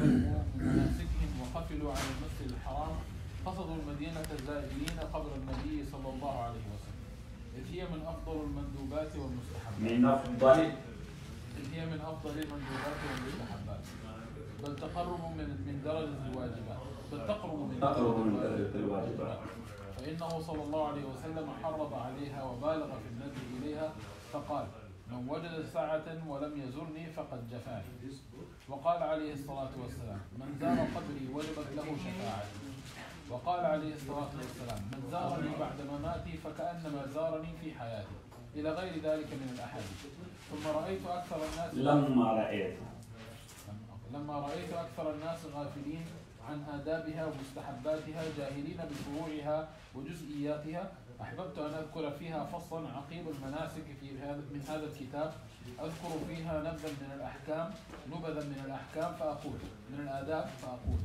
سلموا من مناسكهم وقفلوا عن المسجد الحرام قصدوا المدينة زائرين قبر النبي صلى الله عليه وسلم، إذ هي من أفضل المندوبات والمستحبات. بل تقرب من درجة الواجبات. فإنه صلى الله عليه وسلم حرض عليها وبالغ في الندب إليها فقال: من وجد ساعة ولم يزرني فقد جفاني. وقال عليه الصلاة والسلام: من زار قبري وجبت له شفاعتي. وقال عليه الصلاة والسلام: من زارني بعد مماتي فكأنما زارني في حياتي، إلى غير ذلك من الأحاديث. ثم رأيت أكثر الناس لما رأيت أكثر الناس غافلين عن آدابها ومستحباتها جاهلين بفروعها وجزئياتها، أحببت أن أذكر فيها فصلا عقيب المناسك من هذا الكتاب، أذكر فيها نبذا من الأحكام فأقول من الآداب فأقول: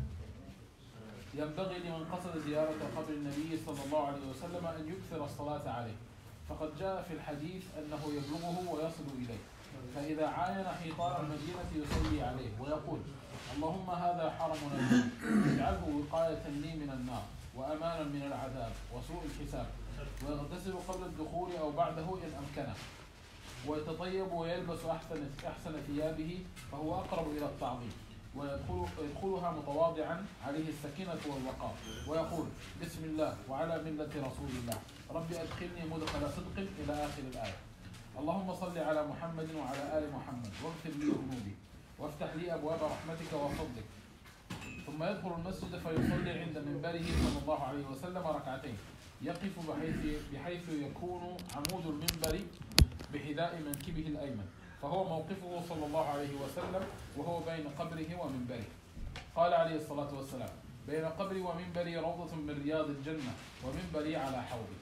ينبغي لمن قصد زيارة قبر النبي صلى الله عليه وسلم أن يكثر الصلاة عليه، فقد جاء في الحديث أنه يبلغه ويصل إليه، فإذا عاين حيطان المدينة يصلي عليه ويقول: اللهم هذا حرمنا، اجعله وقاية لي من النار وأمانا من العذاب وسوء الحساب. ويغتسل قبل الدخول أو بعده إن أمكنه، ويتطيب ويلبس أحسن ثيابه فهو أقرب إلى التعظيم، ويدخلها متواضعا عليه السكينة والوقار، ويقول: بسم الله وعلى ملة رسول الله، ربي أدخلني مدخل صدق إلى آخر الآية. اللهم صل على محمد وعلى آل محمد واغفر لي ذنوبي وافتح لي أبواب رحمتك وفضلك. ثم يدخل المسجد فيصلي عند منبره صلى الله عليه وسلم ركعتين، يقف بحيث يكون عمود المنبر بحذاء منكبه الأيمن، فهو موقفه صلى الله عليه وسلم وهو بين قبره ومنبره. قال عليه الصلاة والسلام: بين قبري ومنبري روضة من رياض الجنة ومنبري على حوضي.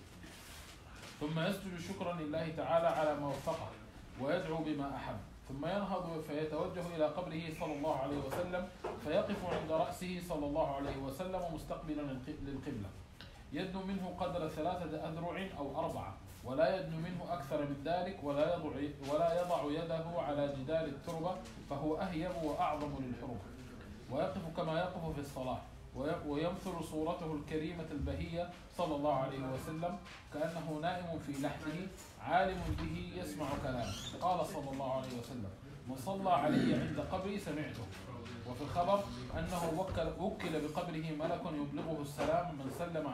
ثم يسجد شكرا لله تعالى على ما وفقه ويدعو بما أحب، ثم ينهض فيتوجه إلى قبره صلى الله عليه وسلم، فيقف عند رأسه صلى الله عليه وسلم مستقبلا للقبلة، يدنو منه قدر 3 أذرع أو 4، ولا يدنو منه أكثر من ذلك، ولا يضع يده على جدار التربة، فهو أهيب وأعظم للحروب، ويقف كما يقف في الصلاة، ويمثل صورته الكريمة البهية صلى الله عليه وسلم كأنه نائم في لحده عالم به يسمع كلامه. قال صلى الله عليه وسلم: من صلى علي عند قبري سمعته. وفي الخبر أنه وكل بقبره ملك يبلغه السلام من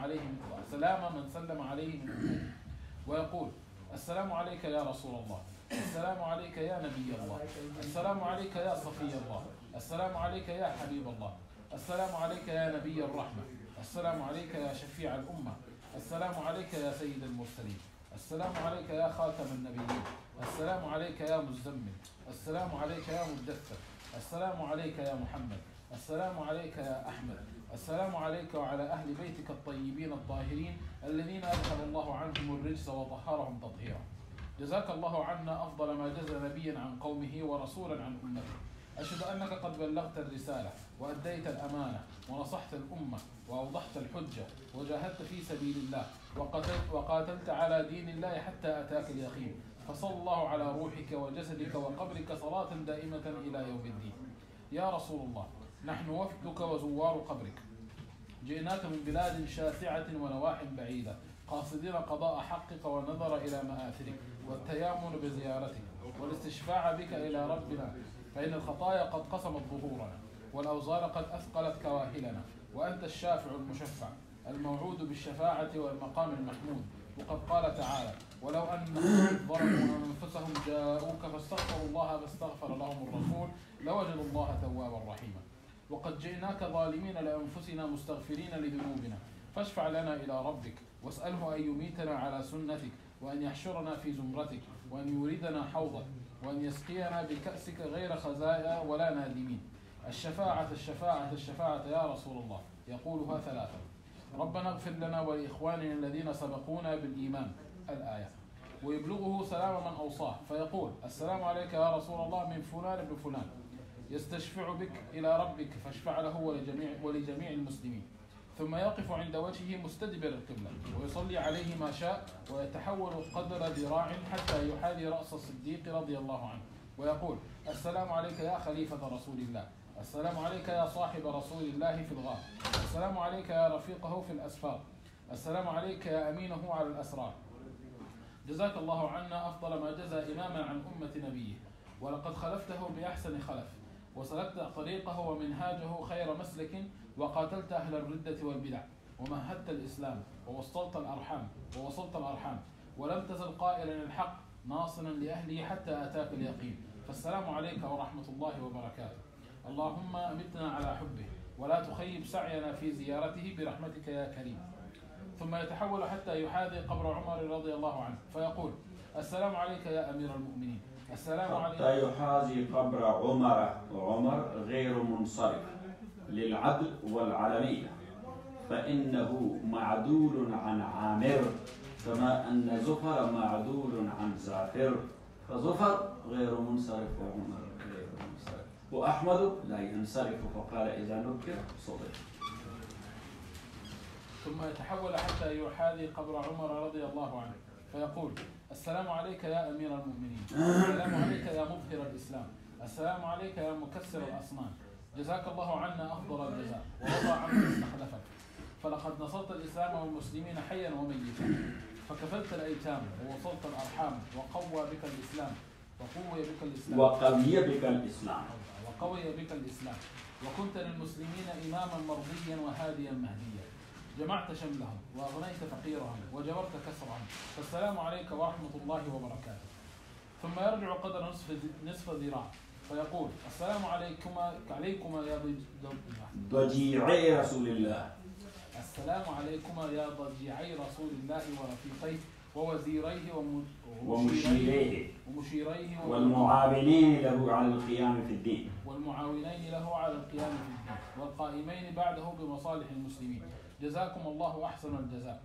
سلم عليه من أمه، ويقول: السلام عليك يا رسول الله، السلام عليك يا نبي الله، السلام عليك يا صفي الله، السلام عليك يا حبيب الله، السلام عليك يا نبي الرحمة، السلام عليك يا شفيع الأمة، السلام عليك يا سيد المرسلين، السلام عليك يا خاتم النبيين، السلام عليك يا مزمل، السلام عليك يا مدثر، السلام عليك يا محمد، السلام عليك يا أحمد، السلام عليك وعلى أهل بيتك الطيبين الطاهرين الذين أذهب الله عنهم الرجس وطهرهم تطهيرا. جزاك الله عنا أفضل ما جزى نبيا عن قومه ورسولا عن أمته. أشهد أنك قد بلغت الرسالة وأديت الأمانة ونصحت الأمة وأوضحت الحجة وجاهدت في سبيل الله وقاتلت على دين الله حتى أتاك اليقين، فصلى الله على روحك وجسدك وقبرك صلاة دائمة إلى يوم الدين. يا رسول الله، نحن وفدك وزوار قبرك، جئناك من بلاد شاسعة ونواح بعيدة، قاصدين قضاء حقك والنظر إلى مآثرك والتيامن بزيارتك والاستشفاع بك إلى ربنا، فإن الخطايا قد قسمت ظهورنا والأوزار قد أثقلت كواهلنا، وأنت الشافع المشفع الموعود بالشفاعة والمقام المحمود. وقد قال تعالى: ولو أنهم ظلموا أنفسهم جاءوك فاستغفروا الله فاستغفر لهم الرسول لوجدوا الله توابا رحيما. وقد جئناك ظالمين لأنفسنا مستغفرين لذنوبنا، فاشفع لنا إلى ربك واسأله أن يميتنا على سنتك، وأن يحشرنا في زمرتك، وأن يوردنا حوضك، وأن يسقينا بكأسك غير خزايا ولا نادمين. الشفاعة الشفاعة الشفاعة يا رسول الله، يقولها 3: ربنا اغفر لنا ولإخواننا الذين سبقونا بالإيمان، الآية. ويبلغه سلام من أوصاه فيقول: السلام عليك يا رسول الله من فلان ابن فلان، يستشفع بك إلى ربك فاشفع له ولجميع المسلمين. ثم يقف عند وجهه مستدبر القبلة ويصلي عليه ما شاء، ويتحول قدر ذراع حتى يحاذي رأس الصديق رضي الله عنه، ويقول: السلام عليك يا خليفة رسول الله، السلام عليك يا صاحب رسول الله في الغار. السلام عليك يا رفيقه في الأسفار. السلام عليك يا أمينه على الأسرار. جزاك الله عنا أفضل ما جزى إماما عن أمة نبيه، ولقد خلفته بأحسن خلف، وسلكت طريقه ومنهاجه خير مسلك، وقاتلت أهل الردة والبدع، ومهدت الإسلام، ووصلت الأرحام، ولم تزل قائلا الحق ناصرا لأهله حتى أتاك اليقين. فالسلام عليك ورحمة الله وبركاته. اللهم أمتنا على حبه، ولا تخيب سعينا في زيارته برحمتك يا كريم. ثم يتحول حتى يحاذي قبر عمر رضي الله عنه فيقول: السلام عليك يا أمير المؤمنين. السلام عليك حتى يحاذي قبر عمر، وعمر غير منصرف للعدل والعلمية، فإنه معدول عن عامر، كما أن زفر معدول عن زافر، فزفر غير منصرف وعمر غير منصرف، وأحمد لا ينصرف، فقال إذا نكر صدق. ثم يتحول حتى يحاذي قبر عمر رضي الله عنه فيقول: السلام عليك يا أمير المؤمنين. السلام عليك يا مظهر الإسلام. السلام عليك يا مكسر الأصنام. جزاك الله عنا أفضل الجزاء، ورضى عمن استخلفك، فلقد نصرت الإسلام والمسلمين حيا وميتا، فكفلت الأيتام، ووصلت الأرحام، وقوي بك الإسلام، وكنت للمسلمين إماما مرضيا وهاديا مهديا، جمعت شملهم وأغنيت فقيرهم وجبرت كسرهم. فالسلام عليك ورحمة الله وبركاته. ثم يرجع قدر نصف ذراع فيقول: السلام عليكما يا ضجيعي رسول الله. السلام عليكما يا ضجيعي رسول الله ورفيقيه ووزيريه ومشيريه والمعاونين له على القيام في الدين، والقائمين بعده بمصالح المسلمين. جزاكم الله أحسن الجزاء.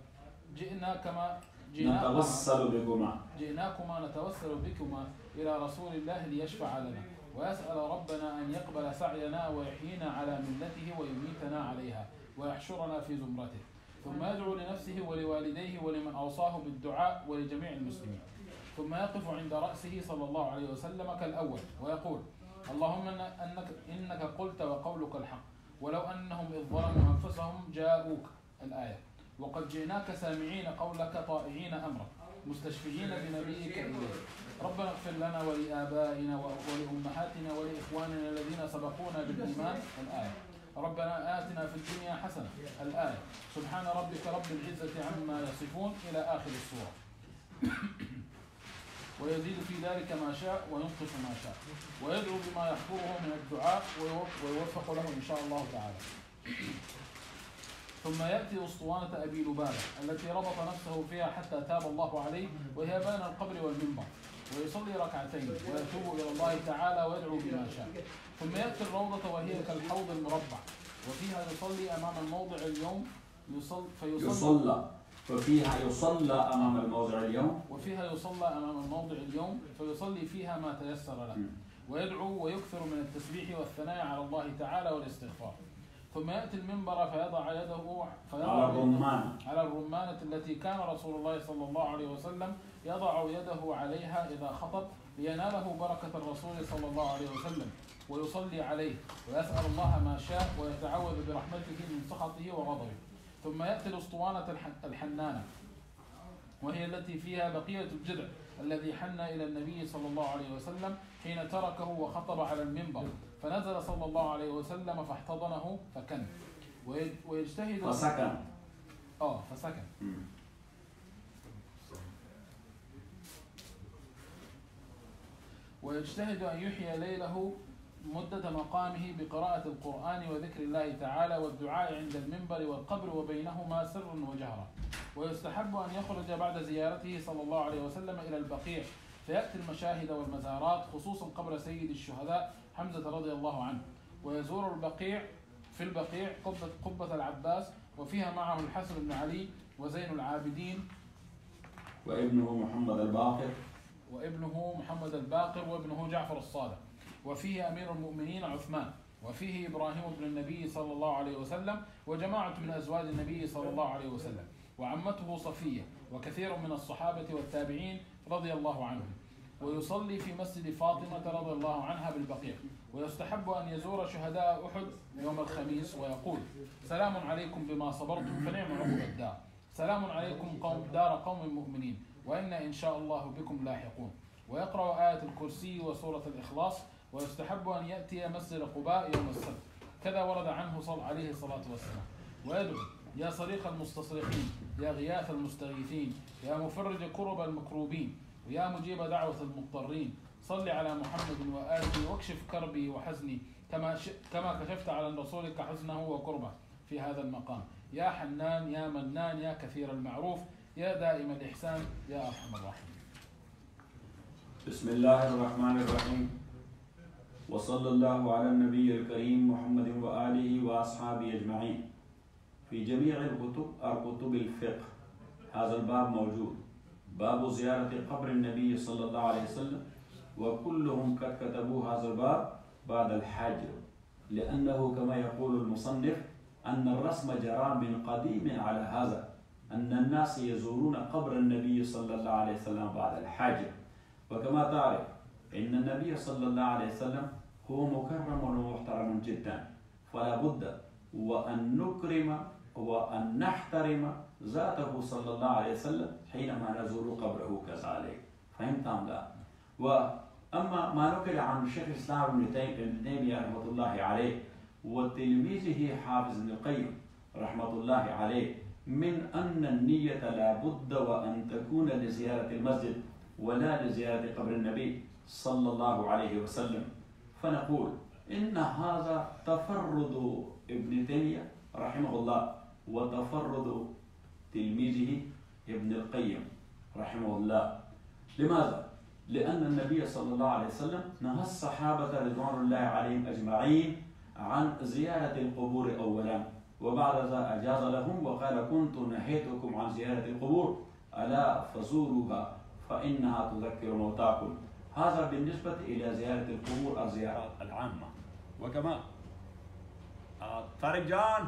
جئناكما نتوسل بكما إلى رسول الله ليشفع لنا، ويسأل ربنا أن يقبل سعينا ويحيينا على ملته ويميتنا عليها ويحشرنا في زمرته. ثم يدعو لنفسه ولوالديه ولمن أوصاه بالدعاء ولجميع المسلمين. ثم يقف عند رأسه صلى الله عليه وسلم كالأول ويقول: اللهم إنك قلت وقولك الحق، ولو أنهم إذ ظلموا أنفسهم جاءوك. الآية. وقد جئناك سامعين قولك طائعين أمرك مستشفعين بنبيك إليه. ربنا اغفر لنا ولآبائنا ولأمهاتنا ولإخواننا الذين سبقونا بالإيمان. الآية. ربنا آتنا في الدنيا حسنة. الآية. سبحان ربك رب العزة عما يصفون إلى آخر السورة. ويزيد في ذلك ما شاء وينقص ما شاء، ويدعو بما يحضره من الدعاء ويوفق له إن شاء الله تعالى. ثم يأتي أسطوانة أبي لبابة التي ربط نفسه فيها حتى تاب الله عليه، وهي بين القبر والمنبر، ويصلي ركعتين ويتوب إلى الله تعالى ويدعو بما شاء. ثم يأتي الروضة وهي كالحوض المربع، وفيها يصلي أمام الموضع اليوم ففيها يصلى أمام الموضع اليوم فيصلي فيها ما تيسر له، ويدعو ويكثر من التسبيح والثناء على الله تعالى والاستغفار. ثم يأتي المنبر فيضع يده على الرمانة التي كان رسول الله صلى الله عليه وسلم يضع يده عليها إذا خطب ليناله بركة الرسول صلى الله عليه وسلم، ويصلي عليه ويسأل الله ما شاء ويتعوذ برحمته من سخطه وغضبه. ثم يأتي الأسطوانة الحنانة، وهي التي فيها بقية الجذع الذي حن إلى النبي صلى الله عليه وسلم حين تركه وخطب على المنبر، فنزل صلى الله عليه وسلم فاحتضنه فكن ويجتهد فسكن ويجتهد أن يحيي ليله مدة مقامه بقراءة القرآن وذكر الله تعالى والدعاء عند المنبر والقبر وبينهما سر وجهرا. ويستحب أن يخرج بعد زيارته صلى الله عليه وسلم إلى البقيع فيأتي المشاهد والمزارات، خصوصا قبر سيد الشهداء حمزة رضي الله عنه، ويزور في البقيع قبة العباس، وفيها معه الحسن بن علي وزين العابدين وابنه محمد الباقر وابنه جعفر الصادق، وفيه أمير المؤمنين عثمان، وفيه إبراهيم بن النبي صلى الله عليه وسلم وجماعة من أزواج النبي صلى الله عليه وسلم، وعمته صفية، وكثير من الصحابة والتابعين رضي الله عنهم. ويصلي في مسجد فاطمة رضي الله عنها بالبقيع. ويستحب أن يزور شهداء أحد يوم الخميس ويقول: سلام عليكم بما صبرتم فنعم عقب الدار، سلام عليكم دار قوم مؤمنين، وإنا إن شاء الله بكم لاحقون. ويقرأ آية الكرسي وسورة الإخلاص. ويستحب أن يأتي مسجد قباء يوم السبت، كذا ورد عنه عليه الصلاة والسلام. ويدعو: يا صريخ المستصرخين، يا غياث المستغيثين، يا مفرج كرب المكروبين، ويا مجيب دعوة المضطرين، صل على محمد وآله واكشف كربي وحزني كما كشفت عن رسولك حزنه وكربه في هذا المقام، يا حنان يا منان يا كثير المعروف يا دائم الإحسان يا أرحم الراحمين. بسم الله الرحمن الرحيم، وصلى الله على النبي الكريم محمد وآله وأصحابه أجمعين. في جميع الكتب الفقه هذا الباب موجود، باب زيارة قبر النبي صلى الله عليه وسلم، وكلهم قد كتبوا هذا الباب بعد الحج، لأنه كما يقول المصنف أن الرسم جرى من قديم على هذا، أن الناس يزورون قبر النبي صلى الله عليه وسلم بعد الحج. وكما تعرف إن النبي صلى الله عليه وسلم هو مكرم ومحترم جدا، فلا بد وأن نكرم وأن نحترم ذاته صلى الله عليه وسلم حينما نزور قبره كذلك. فهمت أم لا؟ وأما ما نقل عن الشيخ الإسلام ابن تيمية رحمة الله عليه وتلميذه حافظ ابن القيم رحمة الله عليه من أن النية لا بد وأن تكون لزيارة المسجد ولا لزيارة قبر النبي صلى الله عليه وسلم، فنقول إن هذا تفرد ابن تيمية رحمه الله وتفرد تلميذه ابن القيم رحمه الله. لماذا؟ لأن النبي صلى الله عليه وسلم نهى الصحابة رضوان الله عليهم أجمعين عن زيارة القبور أولا، وبعد ذلك أجاز لهم وقال: كنت نهيتكم عن زيارة القبور ألا فزوروها فإنها تذكر موتاكم. هذا بالنسبة إلى زيارة القبور الزيارات العامة. وكما طارق جان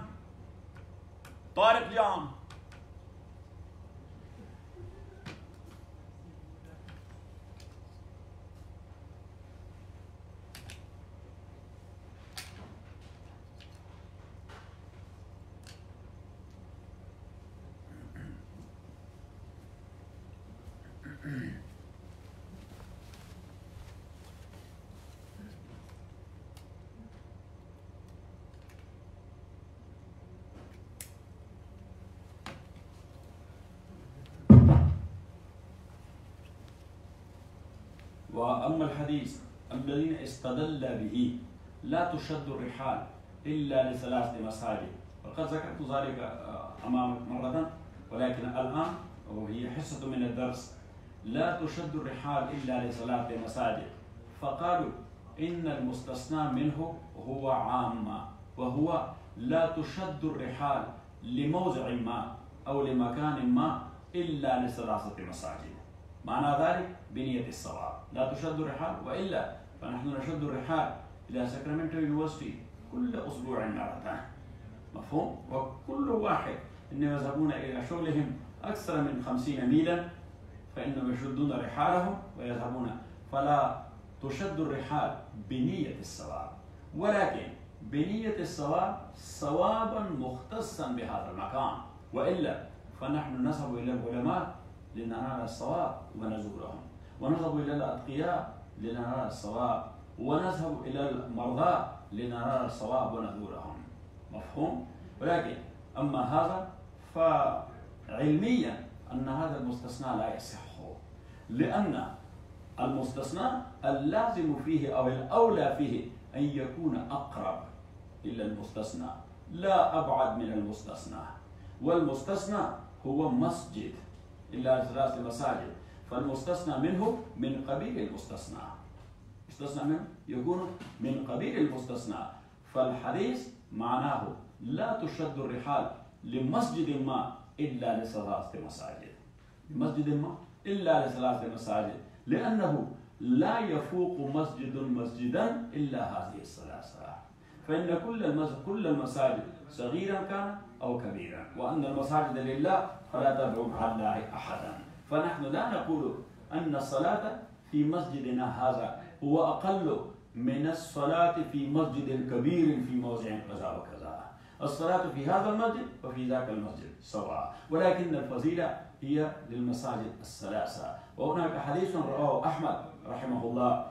وأما الحديث الذين استدل به لا تشد الرحال إلا لثلاث مساجد، وقد ذكرت ذلك أمامك مرة، ولكن الآن وهي حصة من الدرس: لا تشد الرحال إلا لثلاث مساجد. فقالوا إن المستثنى منه هو عامة، وهو لا تشد الرحال لموضع ما أو لمكان ما إلا لثلاثة مساجد. معنى ذلك بنية الصواب، لا تشد الرحال، وإلا فنحن نشد الرحال إلى ساكرامنتو يونيفرسيتي كل أسبوع مرتين، مفهوم؟ وكل واحد إن يذهبون إلى شغلهم أكثر من 50 ميلا فإنهم يشدون رحالهم ويذهبون، فلا تشد الرحال بنية الصواب، ولكن بنية الصواب صوابا مختصا بهذا المكان، وإلا فنحن نذهب إلى العلماء لننال الصواب ونزورهم، ونذهب إلى الأتقياء لننال الصواب، ونذهب إلى المرضى لننال الصواب ونزورهم، مفهوم؟ ولكن أما هذا فعلميا أن هذا المستثنى لا يصح، لأن المستثنى اللازم فيه أو الأولى فيه أن يكون أقرب إلى المستثنى لا أبعد من المستثنى، والمستثنى هو مسجد إلا 3 مساجد، فالمستثنى منه من قبيل المستثنى، مستثنى منه يكون من قبيل المستثنى. فالحديث معناه لا تشد الرحال لمسجد ما إلا ل3 مساجد، لمسجد ما إلا ل3 مساجد، لأنه لا يفوق مسجد مسجدا إلا هذه ال3، فإن كل المساجد صغيرا كان أو كبيرا، وأن المساجد لله فلا تدعوا مع الله أحدا. فنحن لا نقول أن الصلاة في مسجدنا هذا هو أقل من الصلاة في مسجد كبير في موضع كذا وكذا. الصلاة في هذا المسجد وفي ذاك المسجد سواء، ولكن الفضيلة هي للمساجد الثلاثة. وهناك حديث رواه أحمد رحمه الله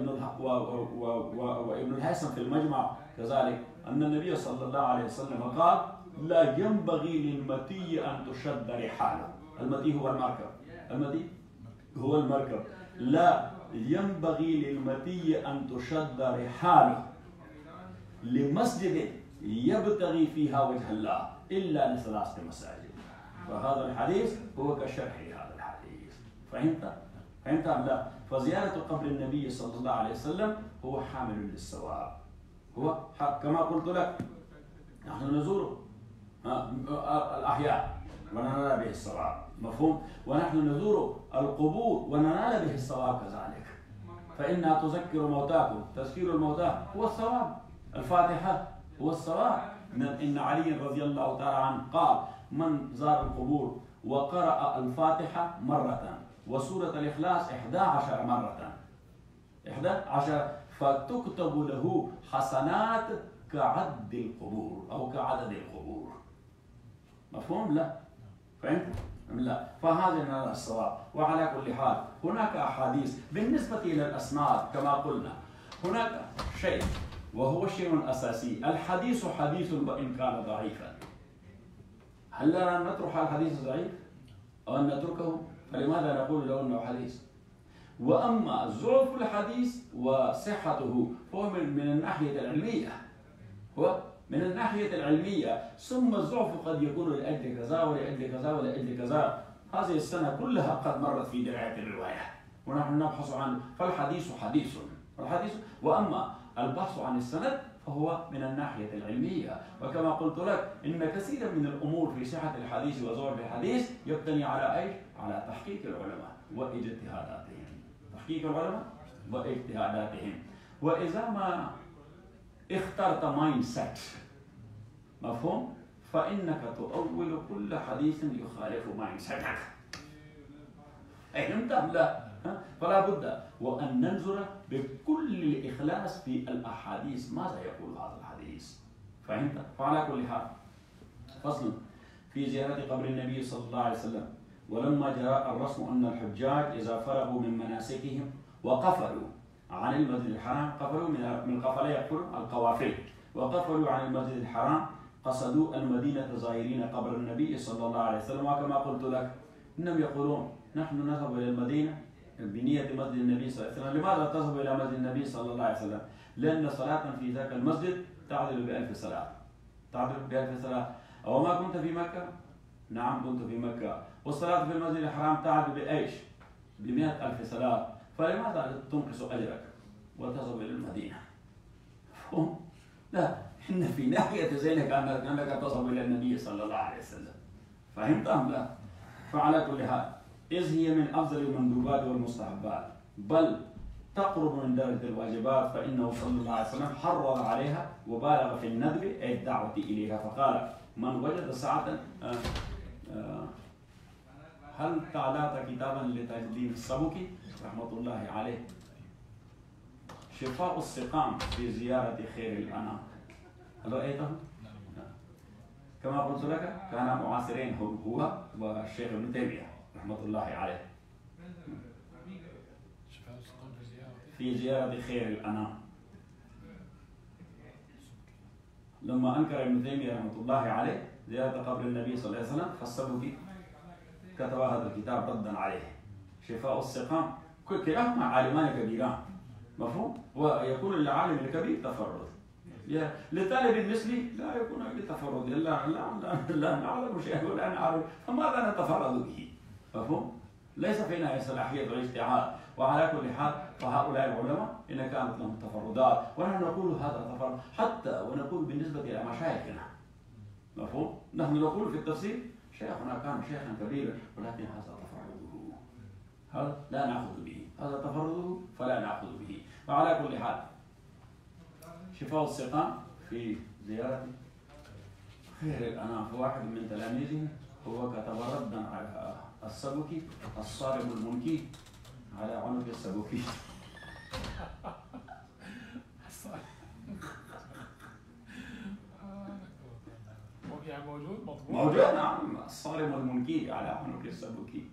وابن الهيثم في المجمع كذلك، أن النبي صلى الله عليه وسلم قال: لا ينبغي للمتي أن تشد رحاله. المتي هو المركب، المتي هو المركب. لا ينبغي للمتي أن تشد رحاله لمسجد يبتغي فيها وجه الله إلا لثلاثة مساجد. وهذا الحديث هو كشرح هذا الحديث. فهمت أم لا؟ فزيارة قبر النبي صلى الله عليه وسلم هو حامل للثواب. هو كما قلت لك، نحن نزور الأحياء وننال به الثواب، مفهوم؟ ونحن نزور القبور وننال به الثواب كذلك. فإنها تذكر موتاكم، تذكير الموتى هو الثواب. الفاتحة هو الثواب. إن علي رضي الله تعالى عنه قال: من زار القبور وقرأ الفاتحة مرة وسورة الإخلاص 11 مرة، 11، فتكتب له حسنات كعد القبور أو كعدد القبور. مفهوم؟ لا. فهمت؟ لا. فهذا من الصواب. وعلى كل حال هناك أحاديث بالنسبة إلى الأسناد كما قلنا. هناك شيء وهو شيء أساسي، الحديث حديث وإن كان ضعيفا. هل لا نطرح الحديث الضعيف أو أن نتركه؟ فلماذا نقول له أنه حديث؟ وأما ضعف الحديث وصحته فهو من الناحية العلمية، هو من الناحية العلمية. ثم الضعف قد يكون لأجل كذا ولأجل كذا ولأجل كذا. هذه السنة كلها قد مرت في دراية الرواية ونحن نبحث عنه. فالحديث حديث، وأما البحث عن السند فهو من الناحية العلمية. وكما قلت لك إن كثيرا من الأمور في صحة الحديث وضعف الحديث يبتني على أي؟ على تحقيق العلماء واجتهاداتهم. تحقيق العلماء واجتهاداتهم. وإذا ما اخترت مايند سيت، مفهوم؟ فإنك تؤول كل حديث يخالف مايند سيتك. فهمت أم لا؟ فلا بد وأن ننظر بكل الإخلاص في الأحاديث ماذا يقول هذا الحديث. فهمت؟ فعلى كل حال فصل في زيارة قبر النبي صلى الله عليه وسلم. ولما جاء الرسم أن الحجاج إذا فرغوا من مناسكهم وقفلوا عن المسجد الحرام، قفلوا من القفل يقفل القوافل، وقفلوا عن المسجد الحرام قصدوا المدينة زائرين قبر النبي صلى الله عليه وسلم. وكما قلت لك إنهم يقولون نحن نذهب إلى المدينة بنية مسجد النبي صلى الله عليه وسلم. لماذا تذهب إلى مسجد النبي صلى الله عليه وسلم؟ لأن صلاة في ذاك المسجد تعدل ب1000 صلاة، تعدل ب1000 صلاة. أو ما كنت في مكة؟ نعم كنت في مكة. والصلاة في المسجد الحرام تعدل بإيش؟ ب100,000 صلاة. فلماذا تنقص أجرك وتذهب إلى المدينة؟ لا، إن في ناحية زينك أنك تذهب إلى النبي صلى الله عليه وسلم. فهمت أم لا؟ فعلى كل حال إذ هي من أفضل المندوبات والمستحبات، بل تقرب من درجة الواجبات، فإنه صلى الله عليه وسلم حرض عليها وبالغ في الندب أي الدعوة إليها. فقال: من وجد ساعة هل تعلات كتابا لتجديد السبكي رحمة الله عليه شفاء السقام في زيارة خير الأنام. هل رأيته؟ كما قلت لك كان معاصرين هو والشيخ ابن تيمية رحمة الله عليه في زيارة خير الأنام. لما أنكر ابن تيمية رحمة الله عليه زيارة قبر النبي صلى الله عليه وسلم فالسبكي كتب هذا الكتاب ردا عليه، شفاء السقام. كلاهما عالمان كبيران، مفهوم؟ ويكون للعالم الكبير تفرد، لطالب مثلي لا يكون بتفرد لا نعلم شيئا ولا نعرف، فماذا نتفرد به؟ مفهوم؟ ليس فينا صلاحية والاجتهاد. وعلى كل حال فهؤلاء العلماء إن كانت لهم تفردات، ونحن نقول هذا تفرد حتى ونقول بالنسبة إلى مشايخنا، مفهوم؟ نحن نقول في التفسير شيخنا كان شيخا كبيرا ولكن هذا تفرده، هذا لا نأخذ به، هذا تفرده فلا نأخذ به. وعلى كل حال شفاء السقام في زيارة خير الأنام، فواحد من تلاميذه هو كتب ردا على السبكي الصارم المنكي على عنق السبوكي. يعني موجود مطبوع؟ موجود نعم، الصارم المنكي على عنق السبوكي.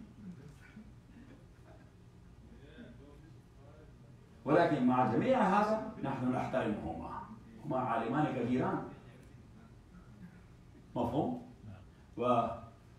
ولكن مع جميع هذا نحن نحترمهما، هما عالمان كبيران، مفهوم؟ وكل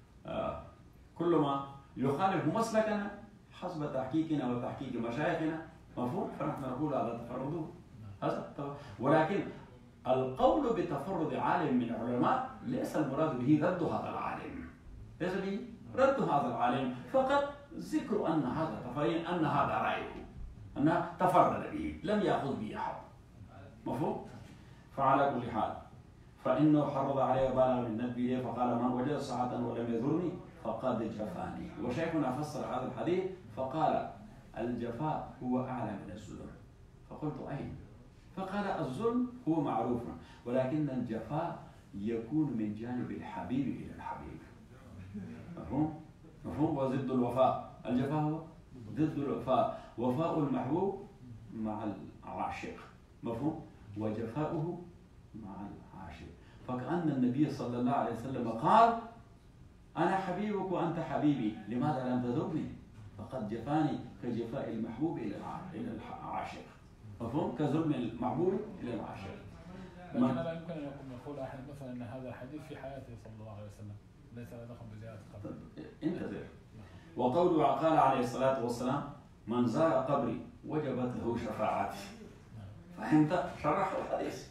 ما يخالف مسلكنا حسب تحقيقنا وتحقيق مشايخنا، مفهوم؟ فنحن نقول هذا تفرد، هذا. ولكن القول بتفرد عالم من العلماء ليس المراد به رد هذا العالم، ليس به رد هذا العالم، فقط ذكر أن هذا تفرين، أن هذا رأيه، أنه تفرد به، لم يأخذ به أحد، مفهوم؟ فعلى كل حال فإنه حرض عليه وبالغ من ندبه، فقال من وجد ساعة ولم يزرني فقد جفاني. وشيخنا فسر هذا الحديث فقال الجفاء هو أعلى من الظلم. فقلت أين؟ فقال الظلم هو معروف، ولكن الجفاء يكون من جانب الحبيب إلى الحبيب، مفهوم؟ مفهوم؟ وضد الوفاء، الجفاء هو ضد الوفاء، وفاء المحبوب مع العاشق، مفهوم؟ وجفاؤه مع العاشق. فكأن النبي صلى الله عليه وسلم قال أنا حبيبك وأنت حبيبي، لماذا لم تذرني؟ فقد جفاني كجفاء المحبوب إلى العاشق، مفهوم؟ كظلم المحبوب إلى العاشق. لكن لا يمكن أن يقول أحد مثلا أن هذا الحديث في حياته صلى الله عليه وسلم، ليس له دخل بزيارة القبر. انتظر. وقوله قال عليه الصلاة والسلام من زار قبري وجبت له شفاعتي. فأنت شرح الحديث.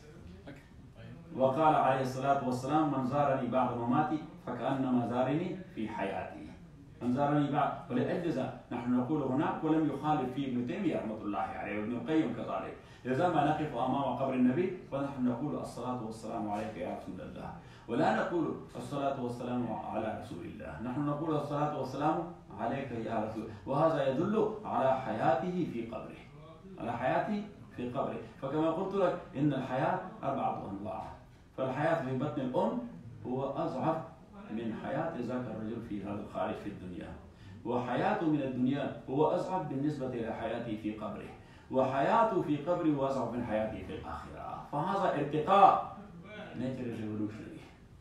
وقال عليه الصلاة والسلام من زارني بعد مماتي فكأنما زارني في حياتي. من زارني بعد، ولأجل نحن نقول هناك ولم يخالف فيه ابن تيمية رحمة الله عليه وابن القيم كذلك. إذا ما نقف أمام قبر النبي فنحن نقول الصلاة والسلام عليك يا رسول الله، ولا نقول الصلاة والسلام على رسول الله، نحن نقول الصلاة والسلام عليك يا رسول. وهذا يدل على حياته في قبره، على حياته في قبره. فكما قلت لك إن الحياة 4 أنواع، فالحياة في بطن الأم هو أضعف من حياة ذاك الرجل في هذا الخارج في الدنيا، وحياته من الدنيا هو أصعب بالنسبة إلى حياته في قبره، وحياته في قبره هو أصعب من حياته في الآخرة. فهذا ارتقاء natural revolutionary.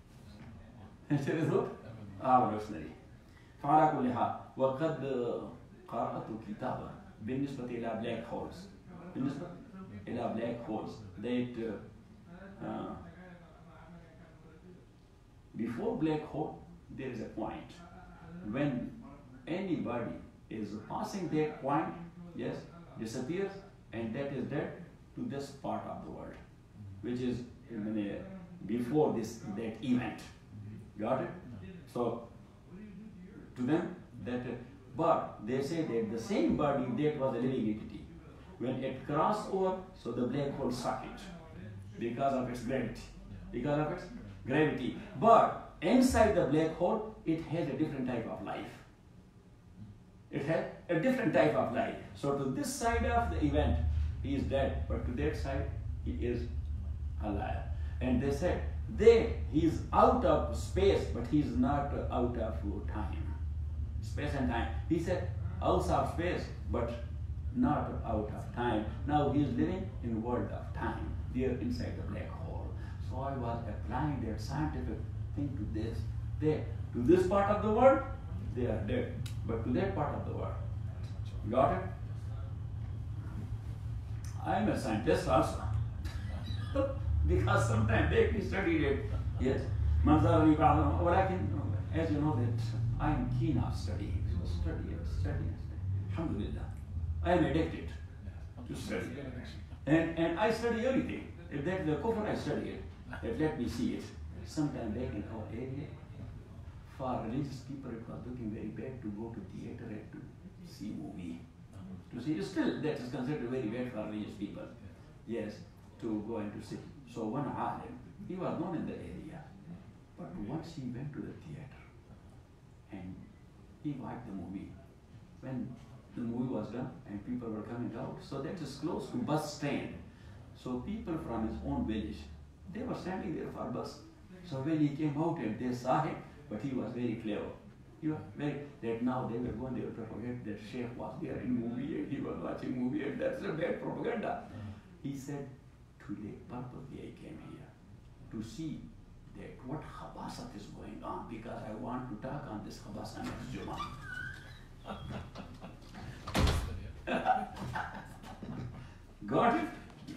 فعلى كل حال وقد قرأت كتابا بالنسبة إلى بلاك هولز، بالنسبة إلى بلاك هولز that before black hole there is a point. When anybody is passing that point, yes, disappears, and that is dead to this part of the world, which is before that event. Got it? So to them that, but they say that the same body that was a living entity, when it crossed over, so the black hole sucked it because of its gravity, because of its gravity. But inside the black hole, it has a different type of life. It has a different type of life. So to this side of the event, he is dead, but to that side, he is alive. And they said, he is out of space, but he is not out of time. Space and time. He said, out of space, but not out of time. Now he is living in world of time, there inside the black hole. So I was applying that scientific thing to this. To this part of the world, they are dead, but to that part of the world. Got it? I am a scientist also. Because sometimes they studied it. Yes. ولكن as you know that I am keen of studying. So study. Alhamdulillah. I am addicted to study. And I study everything. If that is the kufr, I study it. Let me see it. Sometime back in our area, for religious people it was looking very bad to go to theater and to see movie. To see, still that is considered very bad for religious people. Yes, to go and to see. So one alim, he was known in the area, but once he went to the theater and he watched the movie. When the movie was done and people were coming out, so that is close to bus stand. So people from his own village, they were standing there for bus. So when he came out and they saw him, but he was very clever. That now they were going, they were propagate that Sheikh was there in movie and he was watching movie and that's a bad propaganda. He said, today, purposely I came here to see that what khabasat is going on because I want to talk on this khabasat next Jummah. Got it?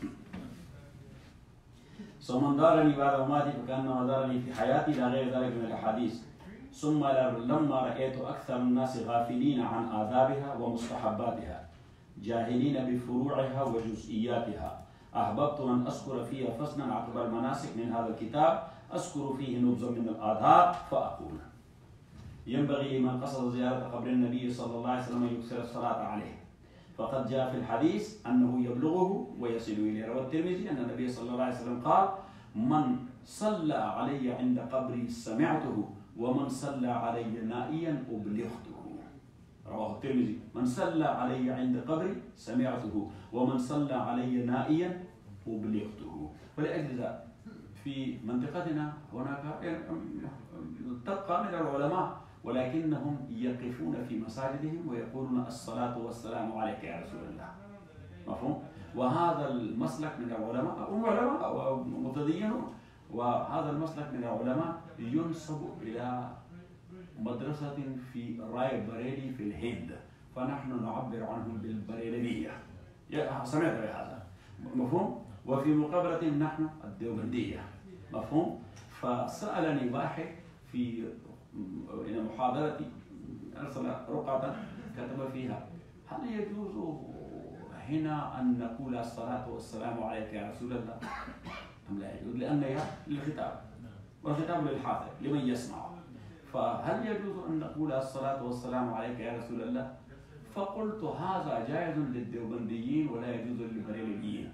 فمن دارني بعد مماتي فكأنما دارني في حياتي لا غير ذلك من الأحاديث. ثم لما رأيت أكثر الناس غافلين عن آدابها ومستحباتها جاهلين بفروعها وجزئياتها أحببت أن أذكر فيها فصلا عقب المناسك من هذا الكتاب أذكر فيه نبذا من الآداب فأقول ينبغي لمن قصد زيارة قبر النبي صلى الله عليه وسلم أن يكثر الصلاة عليه فقد جاء في الحديث أنه يبلغه ويصل إليه. روى الترمذي أن النبي صلى الله عليه وسلم قال من صلى علي عند قبري سمعته ومن صلى علي نائيا أبلغته. رواه الترمذي من صلى علي عند قبري سمعته ومن صلى علي نائيا أبلغته. ولأجل ذلك في منطقتنا هناك تبقى من العلماء ولكنهم يقفون في مساجدهم ويقولون الصلاة والسلام عليك يا رسول الله. مفهوم؟ وهذا المسلك من العلماء هم علماء ومتدينون وهذا المسلك من العلماء ينسب إلى مدرسة في راي البريلي في الهند فنحن نعبر عنهم بالبريلية. سمعت بهذا مفهوم؟ وفي مقابلة نحن الديوبندية مفهوم؟ فسألني واحد في محاضرتي أرسل رقعة كتب فيها هل يجوز هنا أن نقول الصلاة والسلام عليك يا رسول الله أم لا يجوز لأنها للخطاب والخطاب للحاضر لمن يسمع فهل يجوز أن نقول الصلاة والسلام عليك يا رسول الله فقلت هذا جائز للديوبنديين ولا يجوز للبريليين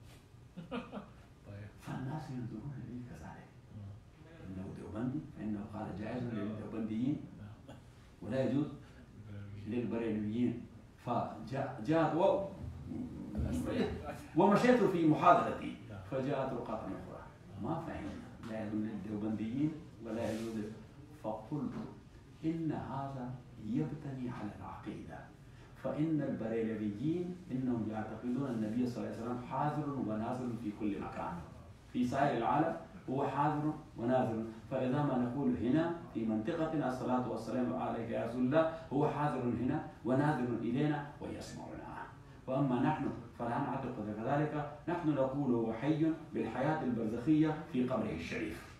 فالناس ينظرون إليه كذلك إنه ديوبندي فإنه قال جائز للديوبنديين ولا يجوز للبريليين فجاءت ومشيت في محاضرتي فجاءت رقعة أخرى ما فهمت لا يجوز للديوبنديين ولا يجوز فقلت إن هذا يبتني على العقيدة فإن البريليين إنهم يعتقدون النبي صلى الله عليه وسلم حاضر ونازل في كل مكان في سائر العالم هو حاضر ونازل فإذا ما نقول هنا في منطقتنا الصلاة والسلام عليك يا رسول الله هو حاضر هنا ونازل إلينا ويسمعنا وأما نحن فلا نعتقد كذلك نحن نقول هو حي بالحياة البرزخية في قبره الشريف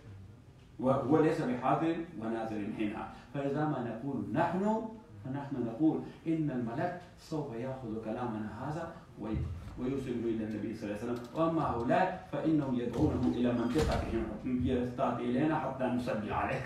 وهو ليس بحاضر ونازل هنا فإذا ما نقول نحن فنحن نقول إن الملك سوف يأخذ كلامنا هذا ويوصله إلى النبي صلى الله عليه وسلم وأما هؤلاء فإنهم يدعونه إلى منطقتهم يستعد إلينا حتى نصلي عليه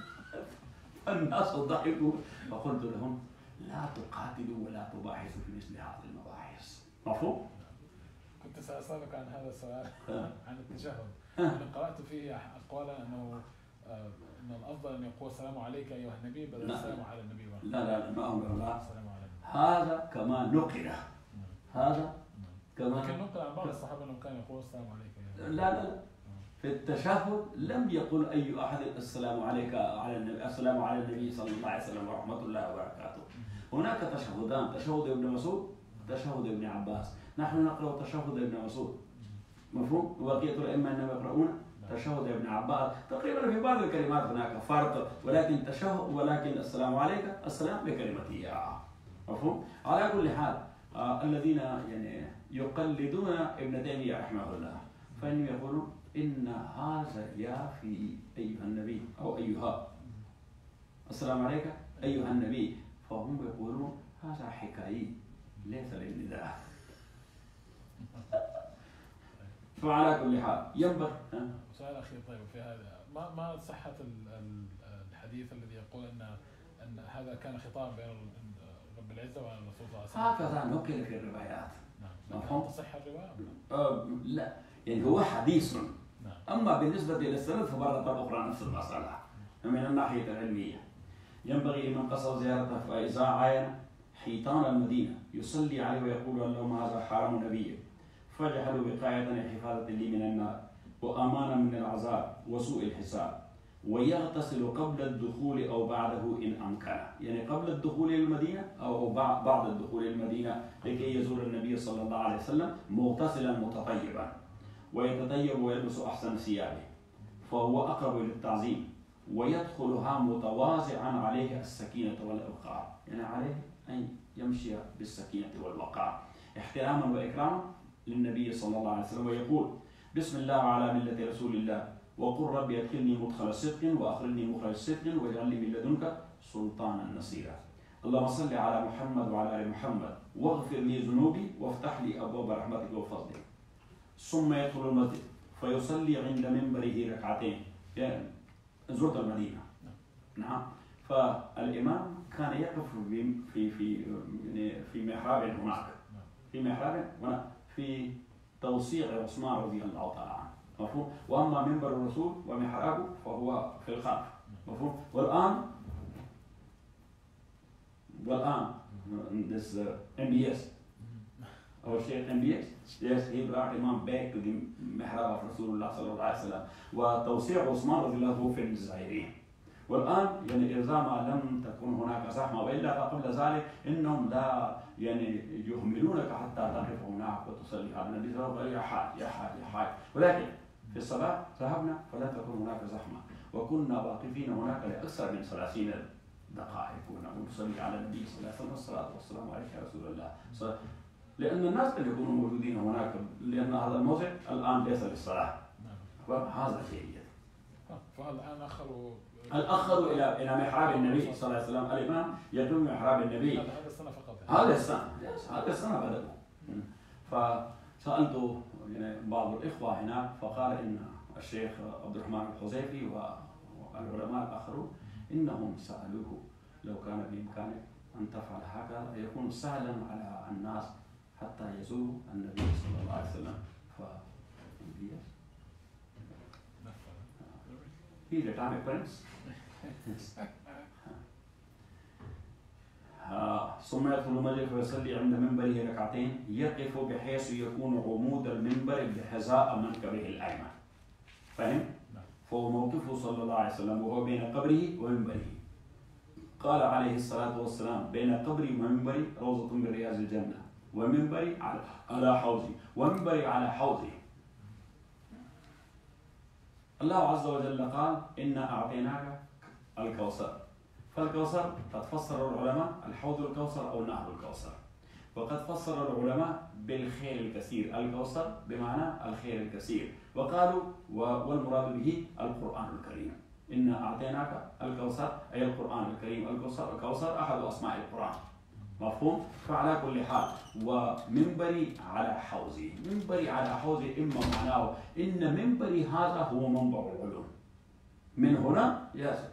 الناس ضحكوا فقلت لهم لا تقاتلوا ولا تباحثوا في مثل هذه المباحث مفهوم؟ كنت سأسألك عن هذا السؤال عن التشهد أنا قرأت فيه أقوالا أنه إن الأفضل أن يقول السلام عليك أيها النبي بدل السلام على النبي لا ما أمر الله هذا كما نقل هذا كما لكن نقل عن بعض الصحابة أنه كان يقول السلام عليك لا في التشهد لم يقل أي أحد السلام عليك على النبي السلام على النبي صلى الله عليه وسلم ورحمة الله وبركاته هناك تشهدان تشهد ابن مسعود تشهد ابن عباس نحن نقرأ تشهد ابن مسعود مفهوم وبقية الأئمة إنما يقرؤون تشهد ابن عباس تقريبا في بعض الكلمات هناك فرق ولكن تشهد ولكن السلام عليك السلام بكلمته مفهوم على كل حال الذين يعني يقلدون ابن تيمية رحمه الله فإنهم يقولون إن هذا يا في أيها النبي أو أيها السلام عليك أيها النبي فهم يقولون هذا حكاية ليس للنداء فعلى كل حال ينبغي سؤال أخير طيب في هذا ما صحة الحديث الذي يقول أن هذا كان خطاب بين رب العزة والرسول صلى الله عليه وسلم هكذا نقل في الروايات نعم تصح الرواية؟ لا يعني هو حديث أما بالنسبة للسند فمرة أخرى نفس المسألة من الناحية العلمية ينبغي لمن قصد زيارته فإذا عاين حيطان المدينة يصلي عليه ويقول اللهم هذا حرم نبيك فاجعلوا وقاية حفاظة لي من النار وأمانا من العذاب وسوء الحساب ويغتسل قبل الدخول أو بعده إن أمكن، يعني قبل الدخول إلى المدينة أو بعد الدخول إلى المدينة لكي يزور النبي صلى الله عليه وسلم مغتسلا متطيبا، ويتطيب ويلبس أحسن ثيابه، فهو أقرب للتعظيم، ويدخلها متواضعا عليه السكينة والوقار، يعني عليه أن يمشي بالسكينة والوقار احتراما وإكراما للنبي صلى الله عليه وسلم، ويقول بسم الله وعلى ملة رسول الله، وقل ربي ادخلني مدخل صدق واخرجني مخرج صدق واجعل لي من لدنك سلطانا نصيرا. اللهم صل على محمد وعلى ال محمد واغفر لي ذنوبي وافتح لي ابواب رحمتك وفضلك. ثم يدخل المسجد فيصلي عند منبره ركعتين، يعني زرت المدينه. نعم. فالامام كان يقف في محراب هناك، في محراب هناك في توسيع عثمان رضي الله تعالى عنه، مفهوم؟ واما منبر الرسول ومحرابه فهو في الخلف، مفهوم؟ والان this MBS our Sheikh MBS, yes, he brought Imam back to the mihrab of Rasulullah sallallahu alaihi wasallam. وتوسيع عثمان رضي الله عنه في الجزائريين. والان يعني اذا ما لم تكن هناك زحمه، والا فقبل ذلك انهم لا يعني يهملونك حتى تقف هناك وتصلي على النبي صلى الله عليه وسلم، يا حاج يا حاج يا حاج. ولكن في الصلاه ذهبنا فلم تكن هناك زحمه، وكنا واقفين هناك لاكثر من 30 دقائق ونصلي على النبي صلى الله عليه وسلم، والصلاه والسلام عليك يا رسول الله. لان الناس اللي يكونوا موجودين هناك، لان هذا الموضع الان ليس للصلاه، هذا جيد. فالان اخروا الى محراب النبي صلى الله عليه وسلم. الامام يقوم محراب النبي هذا السنه فقط، هذا السنه بدأوا. فسالت يعني بعض الاخوه هناك فقال ان الشيخ عبد الرحمن الحذيفي والعلماء الاخرون انهم سالوه لو كان بامكانك ان تفعل هكذا يكون سهلا على الناس حتى يزوروا النبي صلى الله عليه وسلم. He's a tiny prince. ثم يدخل المسجد فيصلي عند منبره ركعتين، يقف بحيث يكون عمود المنبر بحذاء منكبه الايمن. فهم؟ فهو موقفه صلى الله عليه وسلم وهو بين قبره ومنبره. قال عليه الصلاه والسلام: بين قبري ومنبري روضة من رياض الجنه، ومنبري على حوضي، ومنبري على حوضي. الله عز وجل قال: إنا أعطيناك الكوثر. فالكوثر قد فسر العلماء الحوض الكوثر أو نهر الكوثر، وقد فسر العلماء بالخير الكثير. الكوثر بمعنى الخير الكثير، وقالوا والمراد به القرآن الكريم. إنا أعطيناك الكوثر أي القرآن الكريم. الكوثر أحد أسماء القرآن، مفهوم؟ فعلى كل حال ومنبري على حوزي. منبري على حوزي إما معناه إن منبري هذا هو منبع العلوم. من هنا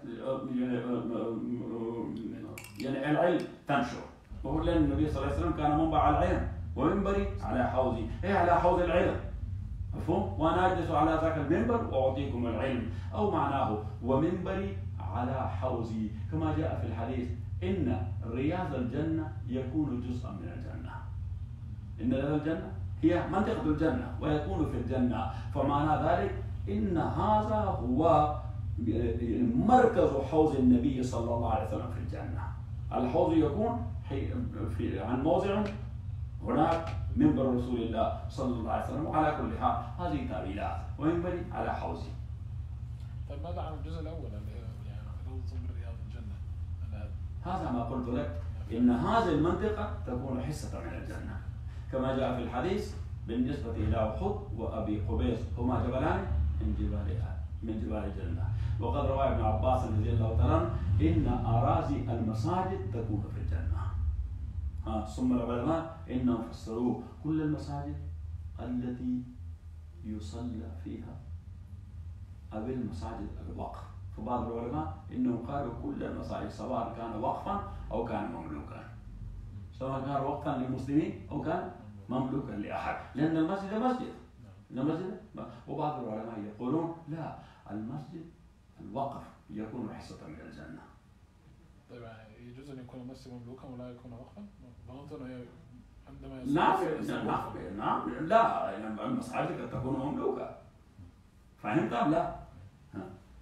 يعني العلم تنشر، وهو لأن النبي صلى الله عليه وسلم كان منبع العلم. ومنبري على حوزي أي على حوض العلم، مفهوم؟ وأنا أجلس على ذاك المنبر وأعطيكم العلم. أو معناه ومنبري على حوزي، كما جاء في الحديث: إن رياض الجنة يكون جزءا من الجنة. إن رياض الجنة هي منطقة الجنة ويكون في الجنة، فمعنى ذلك إن هذا هو مركز حوض النبي صلى الله عليه وسلم في الجنة. الحوض يكون عن موضع هناك منبر رسول الله صلى الله عليه وسلم. وعلى كل حال هذه تأويلات. ومنبري على حوزي. طيب ماذا عن الجزء الأول اللي يعني روضة من رياض الجنة؟ هذا ما قلت لك، إن هذه المنطقة تكون حصة من الجنة، كما جاء في الحديث بالنسبة إلى أحد وأبي قبيس هما جبلان من جبال الجنة. وقد روى ابن عباس رضي الله تعالى عنه: إن أراضي المساجد تكون في الجنة. ثم العلماء إنهم فسروه كل المساجد التي يصلى فيها أو المساجد الوقف. فبعض العلماء إنهم قالوا كل المساجد سواء كان وقفا أو كان مملوكا، سواء كان وقفا للمسلمين أو كان مملوكا لأحد، لأن المسجد مسجد. وبعض العلماء يقولون لا، المسجد الوقف يكون حصة من الجنة. طيب يجوز أن يكون المسجد مملوكا ولا يكون وقفا؟ عندما نعم لا، المساجد قد تكون مملوكة. فهمت أم لا؟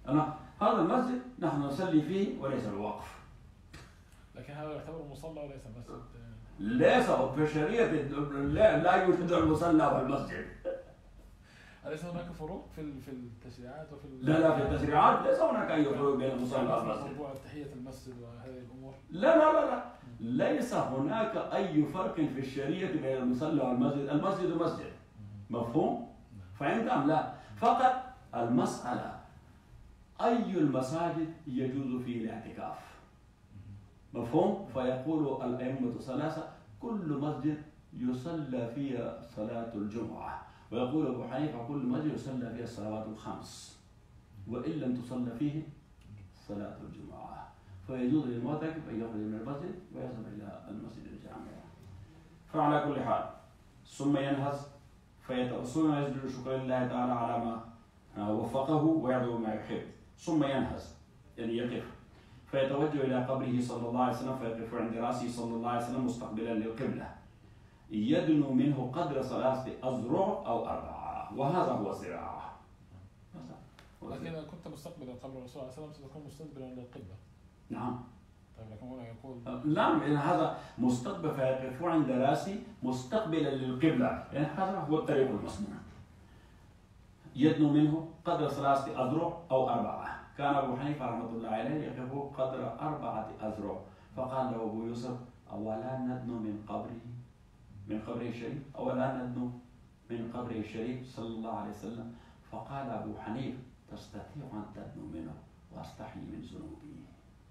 هذا المسجد نحن نصلي فيه وليس الوقف. لكن هذا يعتبر مصلى وليس مسجد. ليس في الشريعة لا يوجد المصلى والمسجد. أليس هناك فروق في التشريعات وفي لا في التشريعات ليس هناك أي فروق بين المصلى والمسجد. موضوع تحية المسجد وهذه الأمور. لا ليس هناك أي فرق في الشريعة بين المصلى والمسجد. المسجد مسجد. مفهوم؟ فهمت أم لا؟ فقط المسألة أي المساجد يجوز فيه الاعتكاف. مفهوم؟ فيقول الأئمة الثلاثة كل مسجد يصلى فيه صلاة الجمعة، ويقول أبو حنيفة كل مسجد يصلى فيه الصلوات الخمس وإن لم تصلى فيه صلاة الجمعة، فيجوز للمعتكف أن يخرج من المسجد ويذهب إلى المسجد الجامع. فعلى كل حال ثم ينهض ثم يسجد شكرا لله تعالى على ما وفقه ويدعو ما يحب، ثم ينهض يعني يقف فيتوجه إلى قبره صلى الله عليه وسلم فيقف عند رأسه صلى الله عليه وسلم مستقبلا للقبلة، يدنو منه قدر 3 أذرع أو 4، وهذا هو الزراعة. لكن إذا كنت مستقبلا قبر الرسول صلى الله عليه وسلم ستكون مستقبلا للقبلة. نعم. طيب لكن هنا يقول نعم إن هذا مستقبل فيقف عند رأسه مستقبلا للقبلة، يعني هذا هو الطريق المسموح. يدنو منه قدر 3 أذرع أو 4. كان أبو حنيفة رحمة الله عليه يقف قدر 4 أذرع، فقال له أبو يوسف أولا ندنو من قبره الشريف، أولا ندنو من قبره الشريف صلى الله عليه وسلم. فقال أبو حنيفة تستطيع أن تدنو منه وأستحي من ذنوبي.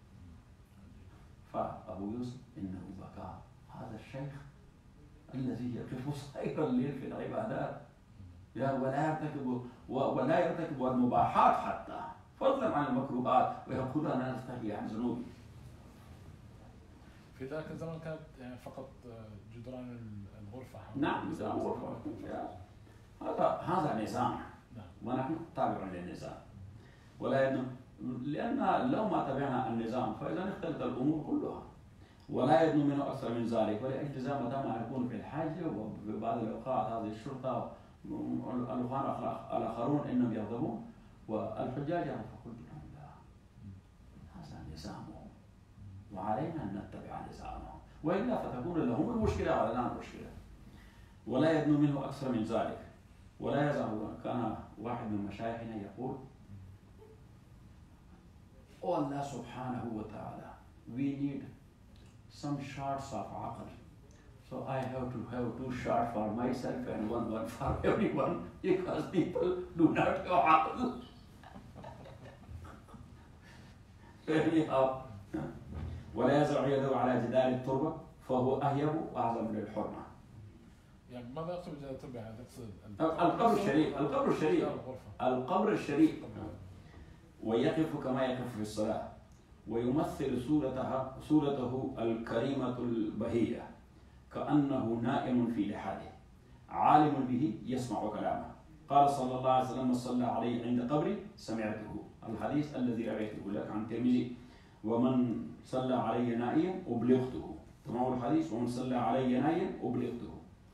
فأبو يوسف إنه بكى هذا الشيخ الذي يقف سائر الليل في العبادات ولا يرتكب المباحات حتى فضلا عن المكروهات ويقول أنا أستحي عن ذنوبي. في ذاك الزمن كانت يعني فقط جدران الغرفة. نعم جدران الغرفة. هذا نظام ونحن تابع للنظام، لأن لو ما تبعنا النظام فإذا اختلت الأمور كلها. ولا يدنو منه أكثر من ذلك، ولأجل ذلك ما نكون في الحاجة وفي بعض الأوقات هذه الشرطة الآخرون إنهم يغضبون والحجاج فقلت لهم لا، هذا نظامهم وعلينا أن نتبع نظامهم، وإلا فتكون لهم المشكلة ولنا المشكلة. ولا يدنو منه أكثر من ذلك ولا يزال. كان واحد من مشايخنا يقول Oh Allah subhanahu wa ta'ala, we need some shards of aql. So I have to have 2 shards for myself and one for everyone because people do not have aql. ولا يزرع يده على جدار التربة فهو أهيب وأعظم للحرمة. يعني ماذا يقصد بجدار التربة؟ يعني تقصد القبر الشريف ويقف كما يقف في الصلاة ويمثل صورته الكريمة البهية كأنه نائم في لحاده عالم به يسمع كلامه. قال صلى الله عليه وسلم من صلى عليه عند قبري سمعته، الحديث الذي رويته لك عن الترمذي. ومن صلى علي نائم أبلغته، تمام الحديث. ومن صلى علي نائم أبلغته.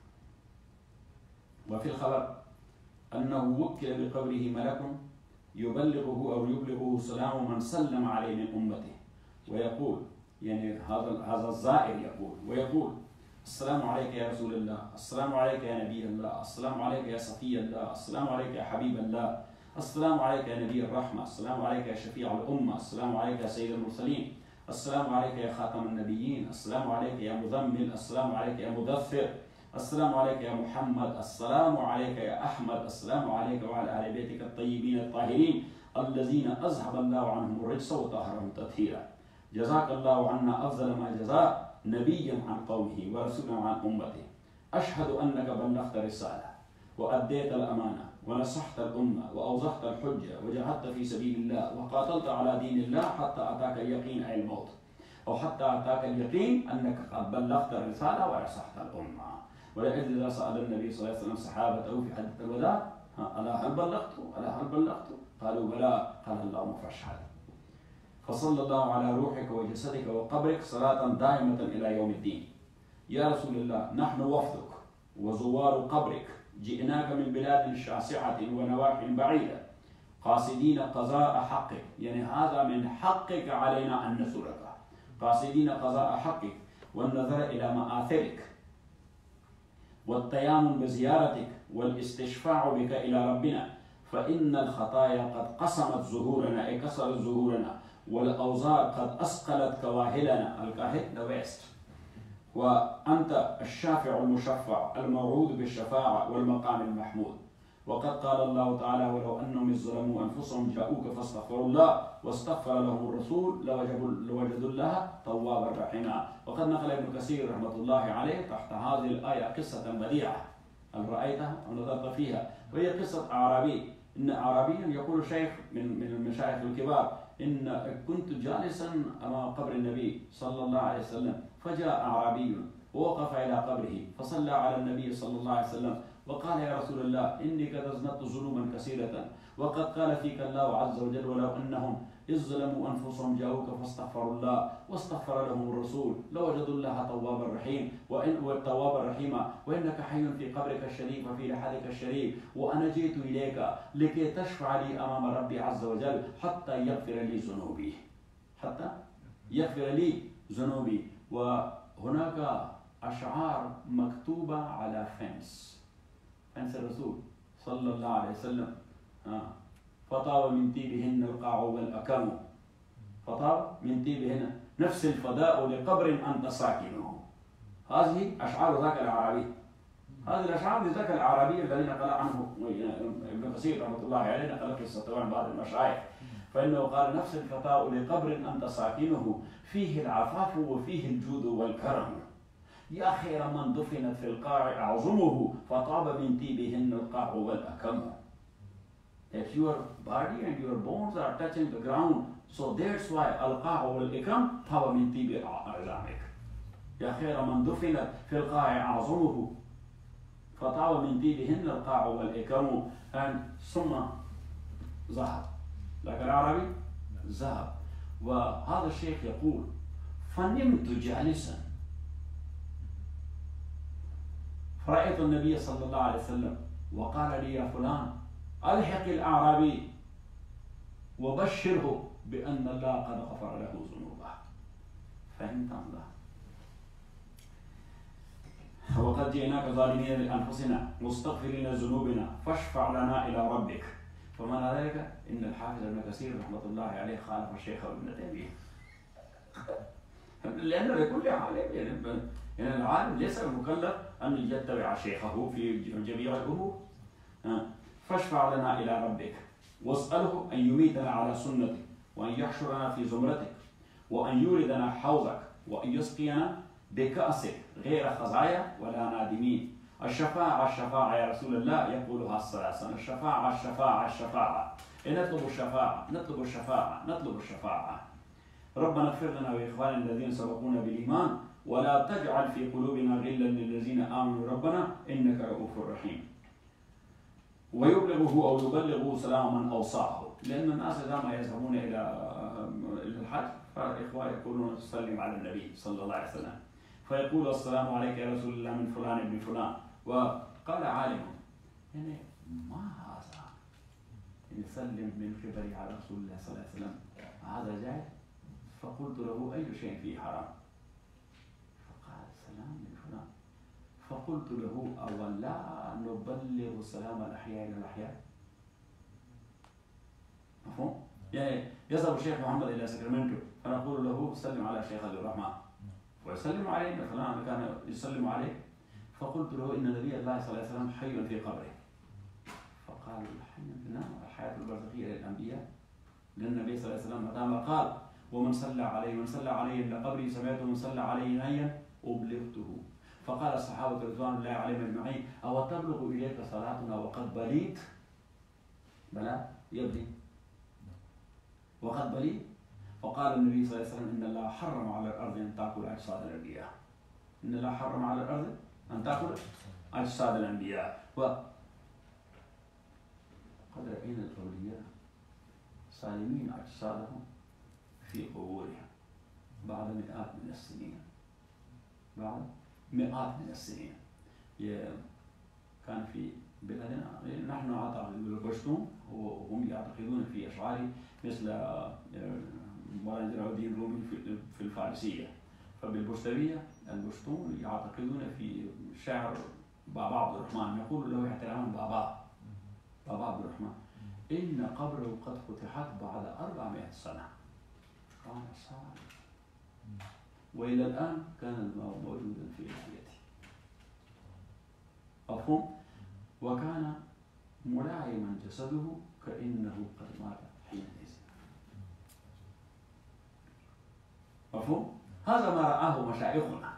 وفي الخبر أنه وكل بقبره ملك يبلغه أو يبلغه سلام من سلم عليه من أمته، ويقول يعني هذا الزائر يقول السلام عليك يا رسول الله، السلام عليك يا نبي الله، السلام عليك يا صفي الله، السلام عليك يا حبيب الله، السلام عليك يا نبي الرحمة، السلام عليك يا شفيع الأمة، السلام عليك يا سيد المرسلين، السلام عليك يا خاتم النبيين، السلام عليك يا مزمل، السلام عليك يا مدثر، السلام عليك يا محمد، السلام عليك يا أحمد، السلام عليك وعلى آل بيتك الطيبين الطاهرين الذين أذهب الله عنهم الرجس وطهرهم تطهيرا. جزاك الله عنا أفضل ما جزاء نبيا عن قومه ورسولا عن أمته. أشهد أنك بلغت الرسالة وأديت الأمانة ونصحت الأمة وأوضحت الحجة وجاهدت في سبيل الله وقاتلت على دين الله حتى أتاك اليقين أي الموت، أو حتى أتاك اليقين أنك قد بلغت الرسالة ونصحت الأمة. ولأجل ذلك سأل النبي صلى الله عليه وسلم صحابته في حجة الوداع ألا هل بلغت؟ قالوا بلى. قال اللهم فاشهد. فصلى الله على روحك وجسدك وقبرك صلاة دائمة إلى يوم الدين. يا رسول الله نحن وفدك وزوار قبرك، جئناك من بلاد شاسعة ونواح بعيدة، قاصدين قضاء حقك، يعني هذا من حقك علينا أن نزورك، قاصدين قضاء حقك والنظر إلى مآثرك والتيامن بزيارتك والاستشفاع بك إلى ربنا، فإن الخطايا قد قسمت ظهورنا، أي كسرت ظهورنا، والأوزار قد أثقلت كواهلنا، الكاهل the west، وأنت الشافع المشفع الموعود بالشفاعة والمقام المحمود. وقد قال الله تعالى: ولو أنهم ظلموا أنفسهم جاءوك فاستغفروا الله واستغفر لهم الرسول لوجدوا الله توابا رحيما. وقد نقل ابن كثير رحمة الله عليه تحت هذه الآية قصة بديعة، هل رأيتها ونظرت فيها؟ وهي قصة أعرابي. إن أعرابيا يقول شيخ من المشايخ الكبار: إن كنت جالسا أمام قبر النبي صلى الله عليه وسلم، فجاء أعرابي ووقف إلى قبره فصلى على النبي صلى الله عليه وسلم وقال: يا رسول الله، إني قد أذنبت ذنوبا كثيرة، وقد قال فيك الله عز وجل: ولو أنهم إذ ظلموا أنفسهم جاءوك فاستغفروا الله واستغفر لهم الرسول لوجدوا الله توابا رحيما، وإنك حي في قبرك الشريف وفي لحدك الشريف، وأنا جئت إليك لكي تشفع لي أمام ربي عز وجل حتى يغفر لي ذنوبي، حتى يغفر لي ذنوبي. وهناك أشعار مكتوبة على فنس الرسول صلى الله عليه وسلم: فطاب من طيبهن القاع والأكم، فطاب من طيبهن، نفس الفداء لقبر أنت ساكنه. هذه أشعار ذاك الأعرابي، هذه الأشعار لذاك الأعرابي الذي نقل عنه ابن كثير رحمة الله عليه، نقل قصة عن بعض المشايخ، فإنه قال: نفس الفداء لقبر أنت ساكنه، فيه العفاف وفيه الجود والكرم، يا خير من دفنت في القاع أعظمه، فطاب من طيبهن القاع والأكم. If your body and your bones are touching the ground, so that's why القاع والإكرام طاب من طيب أعظامك. يا خير من دفنت في القاع أعظمه، فطاب من طيبهن القاع والإكرام. ثم ذهب، لكن العربي ذهب. وهذا الشيخ يقول: فنمت جالسا فرأيت النبي صلى الله عليه وسلم وقال لي: يا فلان، ألحق الأعرابي وبشره بأن الله قد غفر له ذنوبه. فهمت الله؟ وقد جئناك ظالمين لأنفسنا مستغفرين ذنوبنا فاشفع لنا إلى ربك. فمعنى ذلك إن الحافظ ابن كثير رحمة الله عليه خالف الشيخ ابن تيمية، لأن لكل عالم يعني العالم ليس مكلف أن يتبع شيخه في جميع الأمور. فاشفع لنا إلى ربك واسأله أن يميتنا على سنتك، وأن يحشرنا في زمرتك، وأن يوردنا حوضك، وأن يسقينا بكأسك غير خزايا ولا نادمين. الشفاعة يا رسول الله يقولها الثلاثة: الشفاعة. نطلب الشفاعة. ربنا اغفر لنا وإخواننا الذين سبقونا بالإيمان ولا تجعل في قلوبنا غلا للذين آمنوا ربنا إنك رؤوف رحيم. ويبلغه أو يبلغه سلام من أوصاه، لأن الناس إذا ما يذهبون إلى الحج فالإخوة يقولون: تسلم على النبي صلى الله عليه وسلم، فيقول: السلام عليك يا رسول الله من فلان ابن فلان. وقال عالم: يعني ما هذا يسلم من قبل على رسول الله صلى الله عليه وسلم، هذا جائز؟ فقلت له: أي شيء فيه حرام؟ فقال: سلام من فلان. فقلت له: أولا نبلغ سلام الأحياء إلى الأحياء؟ مفهوم؟ يعني يذهب الشيخ محمد إلى ساكرامنتو فنقول له: سلم على الشيخ عبد الرحمن، ويسلم عليه فلان كان يسلم عليه. فقلت له: إن نبي الله صلى الله عليه وسلم حي في قبره. فقال: حي في الحياة البرزخية للأنبياء، لأن النبي صلى الله عليه وسلم مدام قال: ومن صلى عليه إلى قبري سمعته، من صلى عليه نيا أبلغته. فقال الصحابة رضوان الله عليهم أجمعين: أو تبلغ إليك صلاتنا وقد بليت؟ بلى يبلي وقد بليت. فقال النبي صلى الله عليه وسلم: إن الله حرم على الأرض أن تأكل أجساد الأنبياء. إن الله حرم على الأرض أن تأكل أجساد الأنبياء. وقد رأينا الأولياء سالمين أجسادهم في قبورهم بعد مئات من السنين. كان في بلادنا نحن نعتقد بالبشتون وهم يعتقدون في أشعاره مثل مولانا جلال الدين الرومي في الفارسية. فبالبشتوية البشتون يعتقدون في شعر بابا عبد الرحمن، يقول له احتراما بابا عبد الرحمن إن قبره قد فتحت بعد 400 سنة، كان صار وإلى الآن كان الماء موجودا في لحيته. مفهوم؟ وكان ملائما جسده كأنه قد مات حينئذ. مفهوم؟ هذا ما رآه مشايخنا.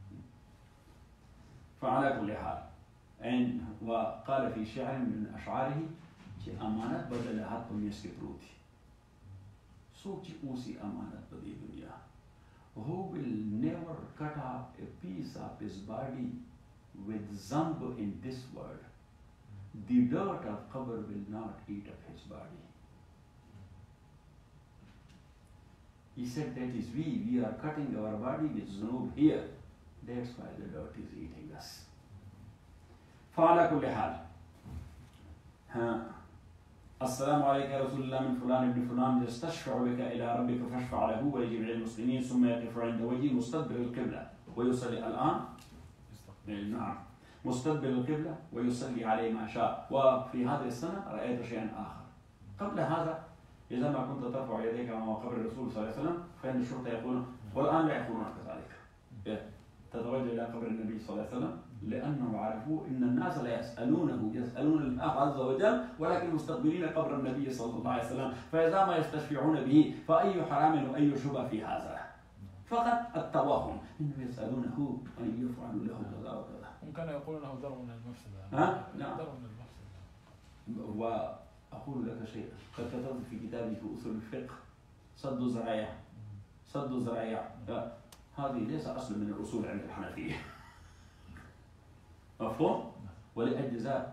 فعلى كل حال وقال في شعر من أشعاره أمانات بدل هاتم يسكبروتي سوچي أوسي أمانات بدي دنيا. Who will never cut off a piece of his body with zambu in this world, the dirt of qabr will not eat up his body. He said that is we are cutting our body with zunub here, that's why the dirt is eating us. فعلى كل حال السلام عليك يا رسول الله من فلان ابن فلان يستشفع بك إلى ربك فاشفع له ويجي المسلمين ثم يقف عند وجهه مستدبر القبلة ويصلي الآن نعم مستدبر القبلة ويصلي عليه ما شاء. وفي هذه السنة رأيت شيئا آخر. قبل هذا إذا ما كنت ترفع يديك أمام قبر الرسول صلى الله عليه وسلم فإن الشرطة يقولون والآن لا يقولون كذلك. تتوجه إلى قبر النبي صلى الله عليه وسلم لأنهم عرفوا أن الناس لا يسألون الله عز وجل ولكن مستقبلين قبر النبي صلى الله عليه وسلم، فإذا ما يستشفعون به فأي حرام وأي شبه في هذا؟ فقط التوهم إنهم يسألونه أن يفعلوا له كذا وكذا. هم كانوا يقولونه درء من المفسدة. نعم. درء من المفسدة. وأقول لك شيء قد كتبت في كتابي في أصول الفقه صد الذرائع هذه ليس أصل من الأصول عند الحنفية. مفهوم؟ ولأجل ذلك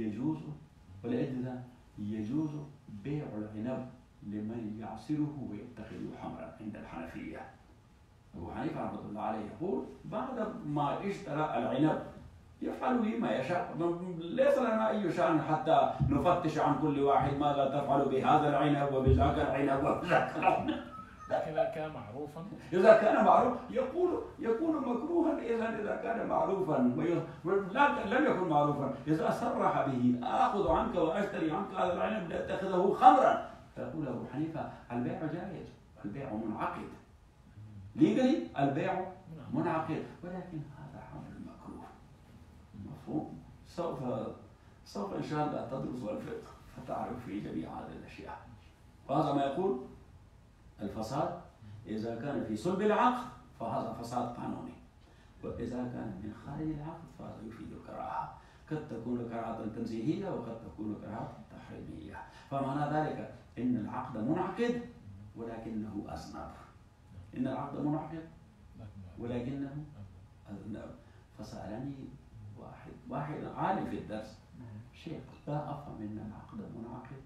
يجوز بيع العنب لمن يعصره ويتخذه حمرا عند الحنفية. أبو حنيفة رحمة الله عليه يقول بعد ما اشترى العنب يفعل به ما يشاء، ليس لنا أي شأن حتى نفتش عن كل واحد ماذا تفعل بهذا العنب وبذاك العنب وبذاك العنب. لكن إذا كان معروفا إذا كان معروف يكون مكروها. إذا كان معروفا لم يكن معروفا إذا صرح به آخذ عنك وأشتري عنك هذا العنب لأتخذه خمرا فيقول أبو حنيفة البيع جائز، البيع منعقد ليجلي، البيع منعقد، ولكن هذا عمل مكروه. مفهوم؟ سوف إن شاء الله تدرس الفقه فتعرف في جميع هذه الأشياء. وهذا ما يقول الفساد إذا كان في صلب العقد فهذا فساد قانوني، وإذا كان من خارج العقد فهذا يفيد الكراهة. قد تكون كراهة تنزيهية وقد تكون كراهة تحريمية. فمعنى ذلك إن العقد منعقد ولكنه أذنب. إن العقد منعقد ولكنه أذنب. فسألني واحد عالم في الدرس شيخ لا أفهم إن العقد منعقد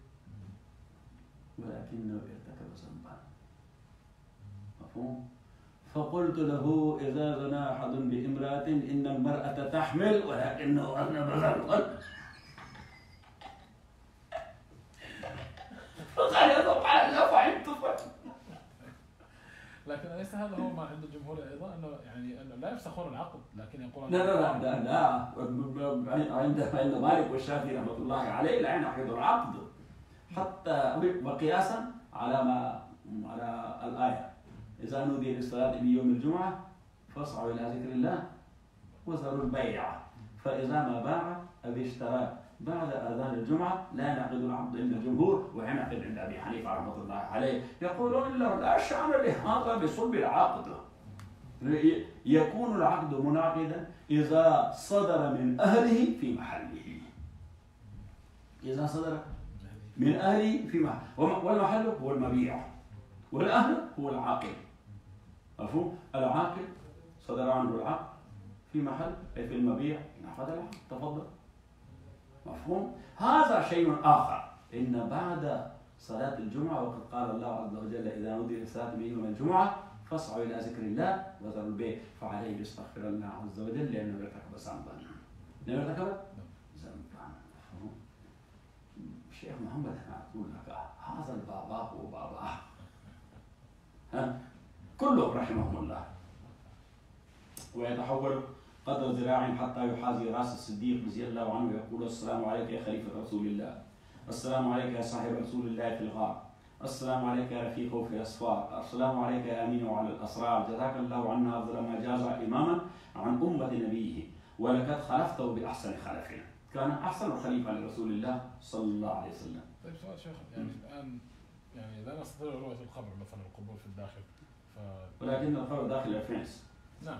ولكنه ارتكب ذنبا. مفهوم؟ فقلت له إذا زنى أحد بامرأة إن المرأة تحمل ولكنه أذنب ذنبا. فقال يا سبحان الله فهمت. لكن أليس هذا هو ما عند الجمهور أيضا أنه لا يفسخون العقد لكن يقولون لا عند مالك والشافعي رحمة الله عليه لا ينعقد العقد حتى وقياسا على الآية إذا نودي للصلاة في يوم الجمعة فاسعوا إلى ذكر الله وذروا البيع، فإذا ما باع أو اشترى بعد أذان الجمعة لا ينعقد العقد عند الجمهور وينعقد عند أبي حنيفة رحمة الله عليه. يقولون لا شأن لهذا بصلب العقد. يكون العقد منعقدا إذا صدر من أهله في محله. إذا صدر من أهله في محله، والمحل هو المبيع والأهل هو العاقل. مفهوم؟ العاقل صدر عنه العقد في محل أي في المبيع انعقد العقد. تفضل. مفهوم؟ هذا شيء آخر. إن بعد صلاة الجمعة وقد قال الله عز وجل إذا نودي للصلاة من يوم الجمعة فاسعوا إلى ذكر الله وذروا البيع، فعليه يستغفر الله عز وجل لأنه ارتكب ذنبا. الشيخ محمد أنا أقول لك هذا البابا وباباه كلهم رحمهم الله. ويتحول قدر ذراع حتى يحاذي راس الصديق رضي الله عنه يقول السلام عليك يا خليفة رسول الله، السلام عليك يا صاحب رسول الله في الغار، السلام عليك يا رفيقه في الأسفار، السلام عليك يا أمين على الأسرار، جزاك الله عنا أفضل ما جاز إماما عن أمة نبيه ولقد خلفته بأحسن خلفنا. كان أحسن خليفة لرسول الله صلى الله عليه وسلم. طيب سؤال شيخ، يعني الآن يعني لا نستطيع رؤية القبر مثلا القبور في الداخل ولكن القبر داخل الفرنس. نعم.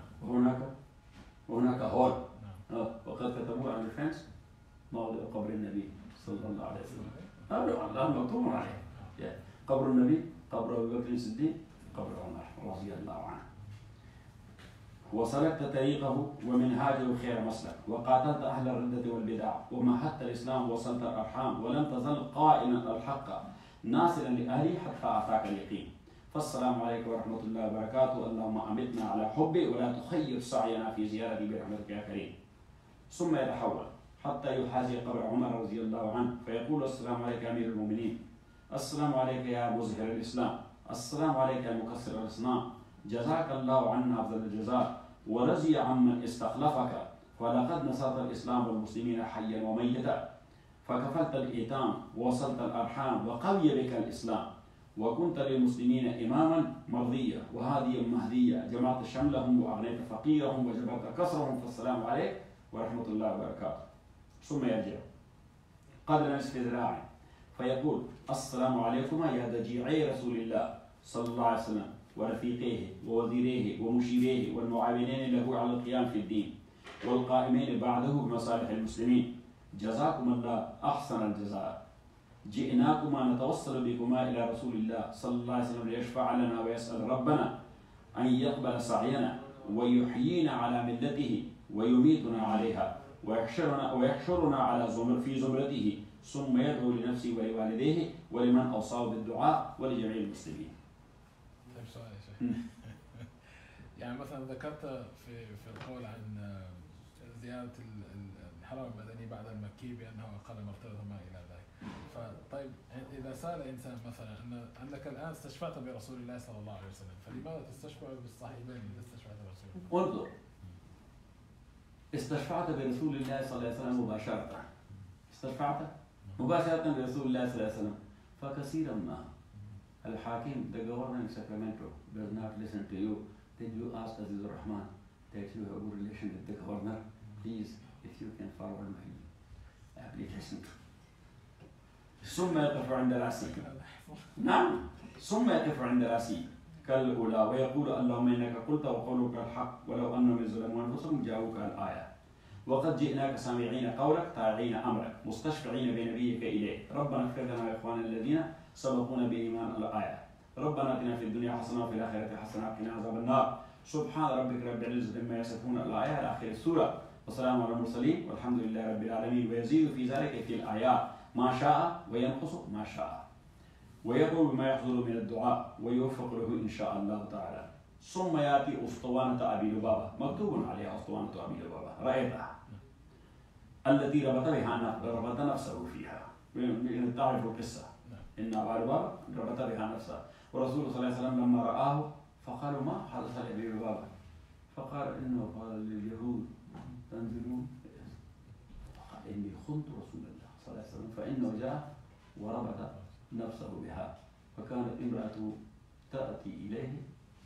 وهناك هول. نعم. وقد كتبوا عن الفرنس موضع قبر النبي صلى الله عليه وسلم. الله مكتوب عليه. قبر النبي، قبر أبي بكر الصديق، قبر عمر رضي الله عنه. وسلكت طريقه ومنهاجه خير مسلك، وقاتلت أهل الردة والبدع، ومهدت الإسلام ووصلت الأرحام، ولم تزل قائلا الحق ناصرا لأهله حتى أعطاك اليقين. فالسلام عليكم ورحمة الله وبركاته، اللهم أمتنا على حبي ولا تخير سعينا في زيارتي برحمتك يا كريم. ثم يتحول حتى يحاذي قبر عمر رضي الله عنه فيقول السلام عليك يا أمير المؤمنين، السلام عليك يا مظهر الإسلام، السلام عليك يا مكسر الأصنام، جزاك الله عنا أفضل الجزاء ورضي عمن استخلفك، ولقد نصرت الإسلام والمسلمين حيا وميتا، فكفلت الإيتام ووصلت الأرحام وقوي بك الإسلام، وكنت للمسلمين إماما مرضيا وهاديا مهديا، جمعت شملهم وأغنيت فقيرهم وجبرت كسرهم، فالسلام عليك ورحمة الله وبركاته. ثم يرجع قدر نصف ذراع فيقول السلام عليكم يا دجيعي رسول الله صلى الله عليه وسلم ورفيقيه ووزيريه ومشيريه والمعاونين له على القيام في الدين والقائمين بعده بمصالح المسلمين، جزاكم الله أحسن الجزاء، جئناكما نتوصل بكما إلى رسول الله صلى الله عليه وسلم ليشفع لنا ويسأل ربنا أن يقبل سعينا ويحيينا على ملته ويميتنا عليها ويحشرنا على في زمرته، ثم يدعو لنفسه ولوالديه ولمن أوصاه بالدعاء ولجميع المسلمين. طيب سؤال يا شيخ. يعني مثلا ذكرت في القول عن زيارة الحرم المدني بعد المكي بأنه أقل مرتبة ما إلى ذلك. فطيب إذا سأل إنسان مثلا أنك الآن استشفعت برسول الله صلى الله عليه وسلم، فلماذا تستشفع بالصحيحين إذا استشفعت برسول الله؟ انظر، استشفعت برسول الله صلى الله عليه وسلم مباشرة. استشفعت مباشرة برسول الله صلى الله عليه وسلم. فكثيرا ما الحاكم, the governor in Sacramento, does not listen to you. Then you ask Aziz Rahman that you have a good relation with the governor. Please, if you can forward my application. ثم يقف عند رأسي. نعم. ثم يقف عند رأسي كالأولى ويقول اللهم إنك قلت وقولك الحق ولو أنهم يظلمون أنفسهم جاءوك الآية وقد جئناك سامعين قولك طايعين أمرك مستشفعين بنبيك إليه ربنا اغفر لنا وإخواننا الذين سبقونا بإيمان الآية ربنا آتنا في الدنيا حسنة وفي الآخرة حسنة وقنا عذاب النار سبحان ربك رب العزة عما يصفون الآية إلى آخر السورة والسلام على المرسلين والحمد لله رب العالمين. ويزيد في ذلك في الآيات ما شاء وينقص ما شاء ويقول ما يحصل من الدعاء ويوفق له إن شاء الله تعالى. ثم يأتي أسطوانة أبي لبابة مكتوب عليها أسطوانة أبي لبابة رأيتها التي ربط نفسه فيها. تعرف القصة إن أبا لبابة ربط بها نفسه ورسول صلى الله عليه وسلم لما رآه فقالوا ما حدث لأبي لبابة فقال إنه قال لليهود تنزلون فقال إني خنت رسول الله صلى الله عليه وسلم فإنه جاء وربط نفسه بها فكانت امرأته تأتي إليه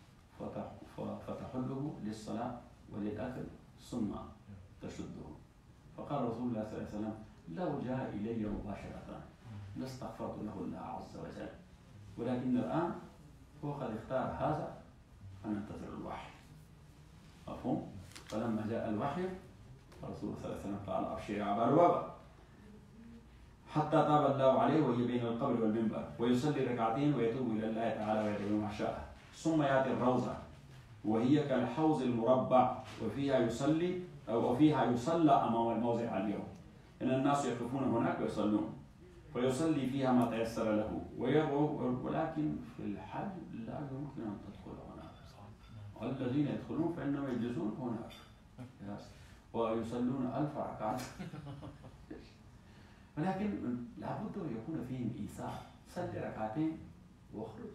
فتحله للصلاة وللأكل ثم تشده. فقال رسول الله صلى الله عليه وسلم لو جاء إلي مباشرة لاستغفرت له الله عز وجل ولكن الآن هو قد اختار هذا فننتظر الوحي. مفهوم؟ فلما جاء الوحي الرسول صلى الله عليه وسلم قال أبشر يا أبا لبابة حتى تاب الله عليه وهي بين القبر والمنبر ويصلي ركعتين ويتوب إلى الله تعالى ويدعو ما شاء. ثم يأتي الروضة وهي كالحوض المربع وفيها يصلي يصلى أمام الموضع اليوم إن الناس يقفون هناك ويصلون فيصلي فيها ما تيسر له ولكن في الحج لا يمكن أن تدخل هناك. الذين يدخلون فإنهم يجلسون هناك ويصلون 1000 ركعة ولكن لابد أن يكون فيهم إيثار، صلي ركعتين واخرج.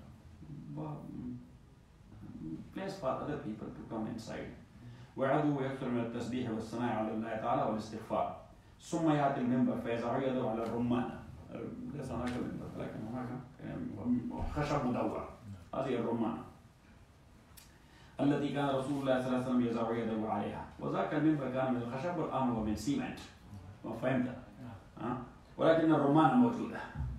Place for other people to come inside. وعدوا يكثر من التسبيح والثناء على الله تعالى والاستغفار. ثم يأتي المنبر فيضع يده على الرمانة. ليس هناك منبر لكن هناك خشب مدور. هذه الرمانة التي كان رسول الله صلى الله عليه وسلم يضع يده عليها، وذاك المنبر كان من الخشب والآن هو من سيمنت. ما فهمت؟ ولكن الرمانة موجودة.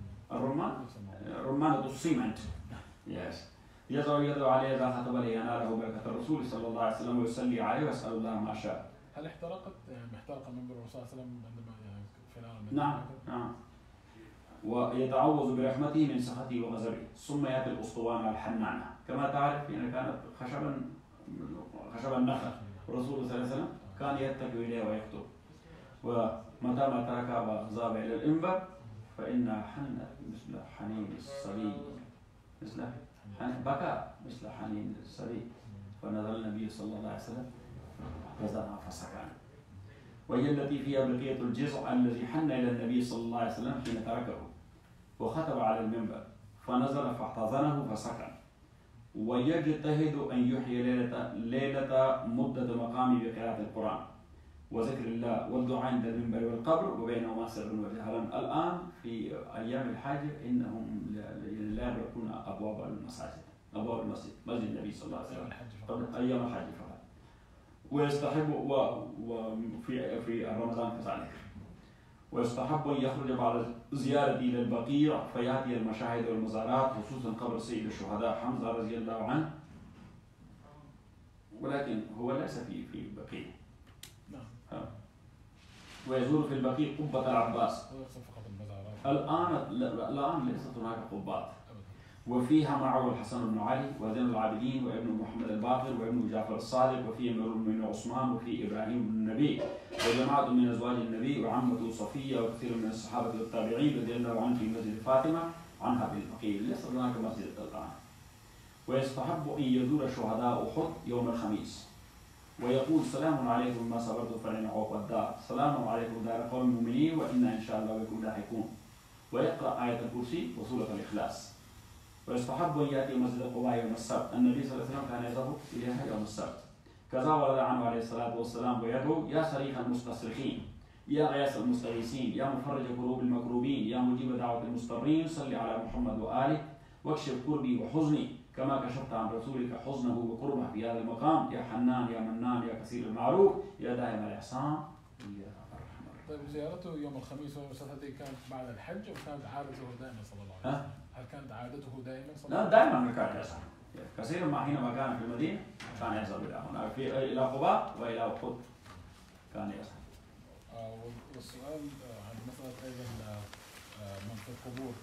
رمانة السيمنت. Yes. يضع يده عليه إذا خطب ليناله بركة الرسول صلى الله عليه وسلم ويصلي عليه ويسأل الله ما شاء. هل احترقت احترق منبر الرسول صلى الله عليه وسلم عندما في نار المدينة؟ نعم. ويتعوذ برحمته من سخطه وغضبه. ثم يأتي الأسطوانة الحنانة كما تعرف يعني كانت خشبا نخل. الرسول صلى الله عليه وسلم كان يتكئ إليه ويكتب، ومتى ما تركها وذهب إلى المنبر فإنها حنت مثل حنين الصبي، مثل بكى مثل حنين الصبي، فنزل النبي صلى الله عليه وسلم واحتضنها فسكن. وهي التي فيها بقية الجزع الذي حن إلى النبي صلى الله عليه وسلم حين تركه وخطب على المنبر، فنزل فاحتضنه فسكن. ويجتهد أن يحيي ليلة مدة مقامه بقراءة القرآن وذكر الله والدعاء عند المنبر والقبر وبينهما سر وجهلا. الآن في أيام الحج إنهم لا يغلقون أبواب المساجد، أبواب المسجد، مسجد النبي صلى الله عليه وسلم قبل أيام الحج فقط. ويستحب في رمضان كذلك. ويستحب أن يخرج بعد زيارة إلى البقيع فيأتي المشاهد والمزارات خصوصا قبر سيد الشهداء حمزة رضي الله عنه، ولكن هو ليس في بقيع. ويزور في البقيع قبة العباس. الآن ليست هناك قبات. وفيها معه الحسن بن علي وزين العابدين وابن محمد الباقر وابن جعفر الصادق، وفيه أمير المؤمنين عثمان، وفيه إبراهيم بن النبي وجماعة من أزواج النبي وعمته صفية وكثير من الصحابة والتابعين رضي الله عنهم في مسجد فاطمة عنها بالبقيع. ليس هناك مسجد الآن. ويستحب أن يزور الشهداء أحد يوم الخميس ويقول سلام عليكم ما صبرتم فنعم عقبى الدار، سلام عليكم دار قوم المؤمنين وإنا إن شاء الله بكم لاحقون. ويقرأ آية الكرسي وسورة الإخلاص. ويستحب أن يأتي مسجد قباء يوم السبت. النبي صلى الله عليه وسلم كان يذهب إليها يوم السبت. كذا ورد عنه عليه الصلاة والسلام ويدعو يا صريخ المستصرخين، يا غياث المستغيثين، يا مفرج كروب المكروبين، يا مجيب دعوة المضطرين، صل على محمد وآله واكشف كربي وحزني كما كشفت عن رسولك حزنه وقربه في هذا المقام، يا حنان يا منان يا كثير المعروف يا دائم الإحسان يا الرحمن. طيب زيارته يوم الخميس هذه كانت بعد الحج وكانت عادته دائما صلى الله عليه وسلم؟ هل كانت عادته دائما صلى الله عليه وسلم؟ لا دائما كان يسعى كثيرا ما حينما كان في المدينة كان يذهب إلى هناك إلى قباء وإلى أحد كان يسعى. والسؤال عن مسألة أيضا من في القبور،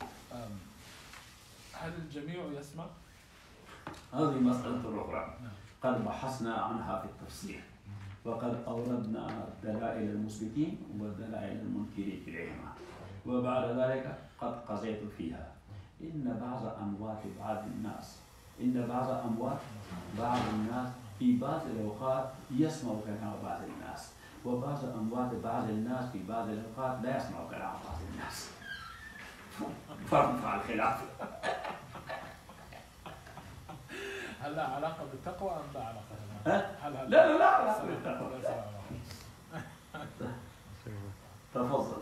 هل الجميع يسمع؟ هذه مسألة أخرى قد بحثنا عنها في التفسير وقد أوردنا دلائل المثبتين ودلائل المنكرين إليهما، وبعد ذلك قد قضيت فيها. إن بعض أموات بعض الناس في بعض الأوقات يسمع كلام بعض الناس، وبعض أموات بعض الناس في بعض الأوقات لا يسمع كلام بعض الناس. فرق على الخلاف. هل لا علاقة بالتقوى أم لا علاقة بالتقوى؟ لا بالتقوى. تفضل.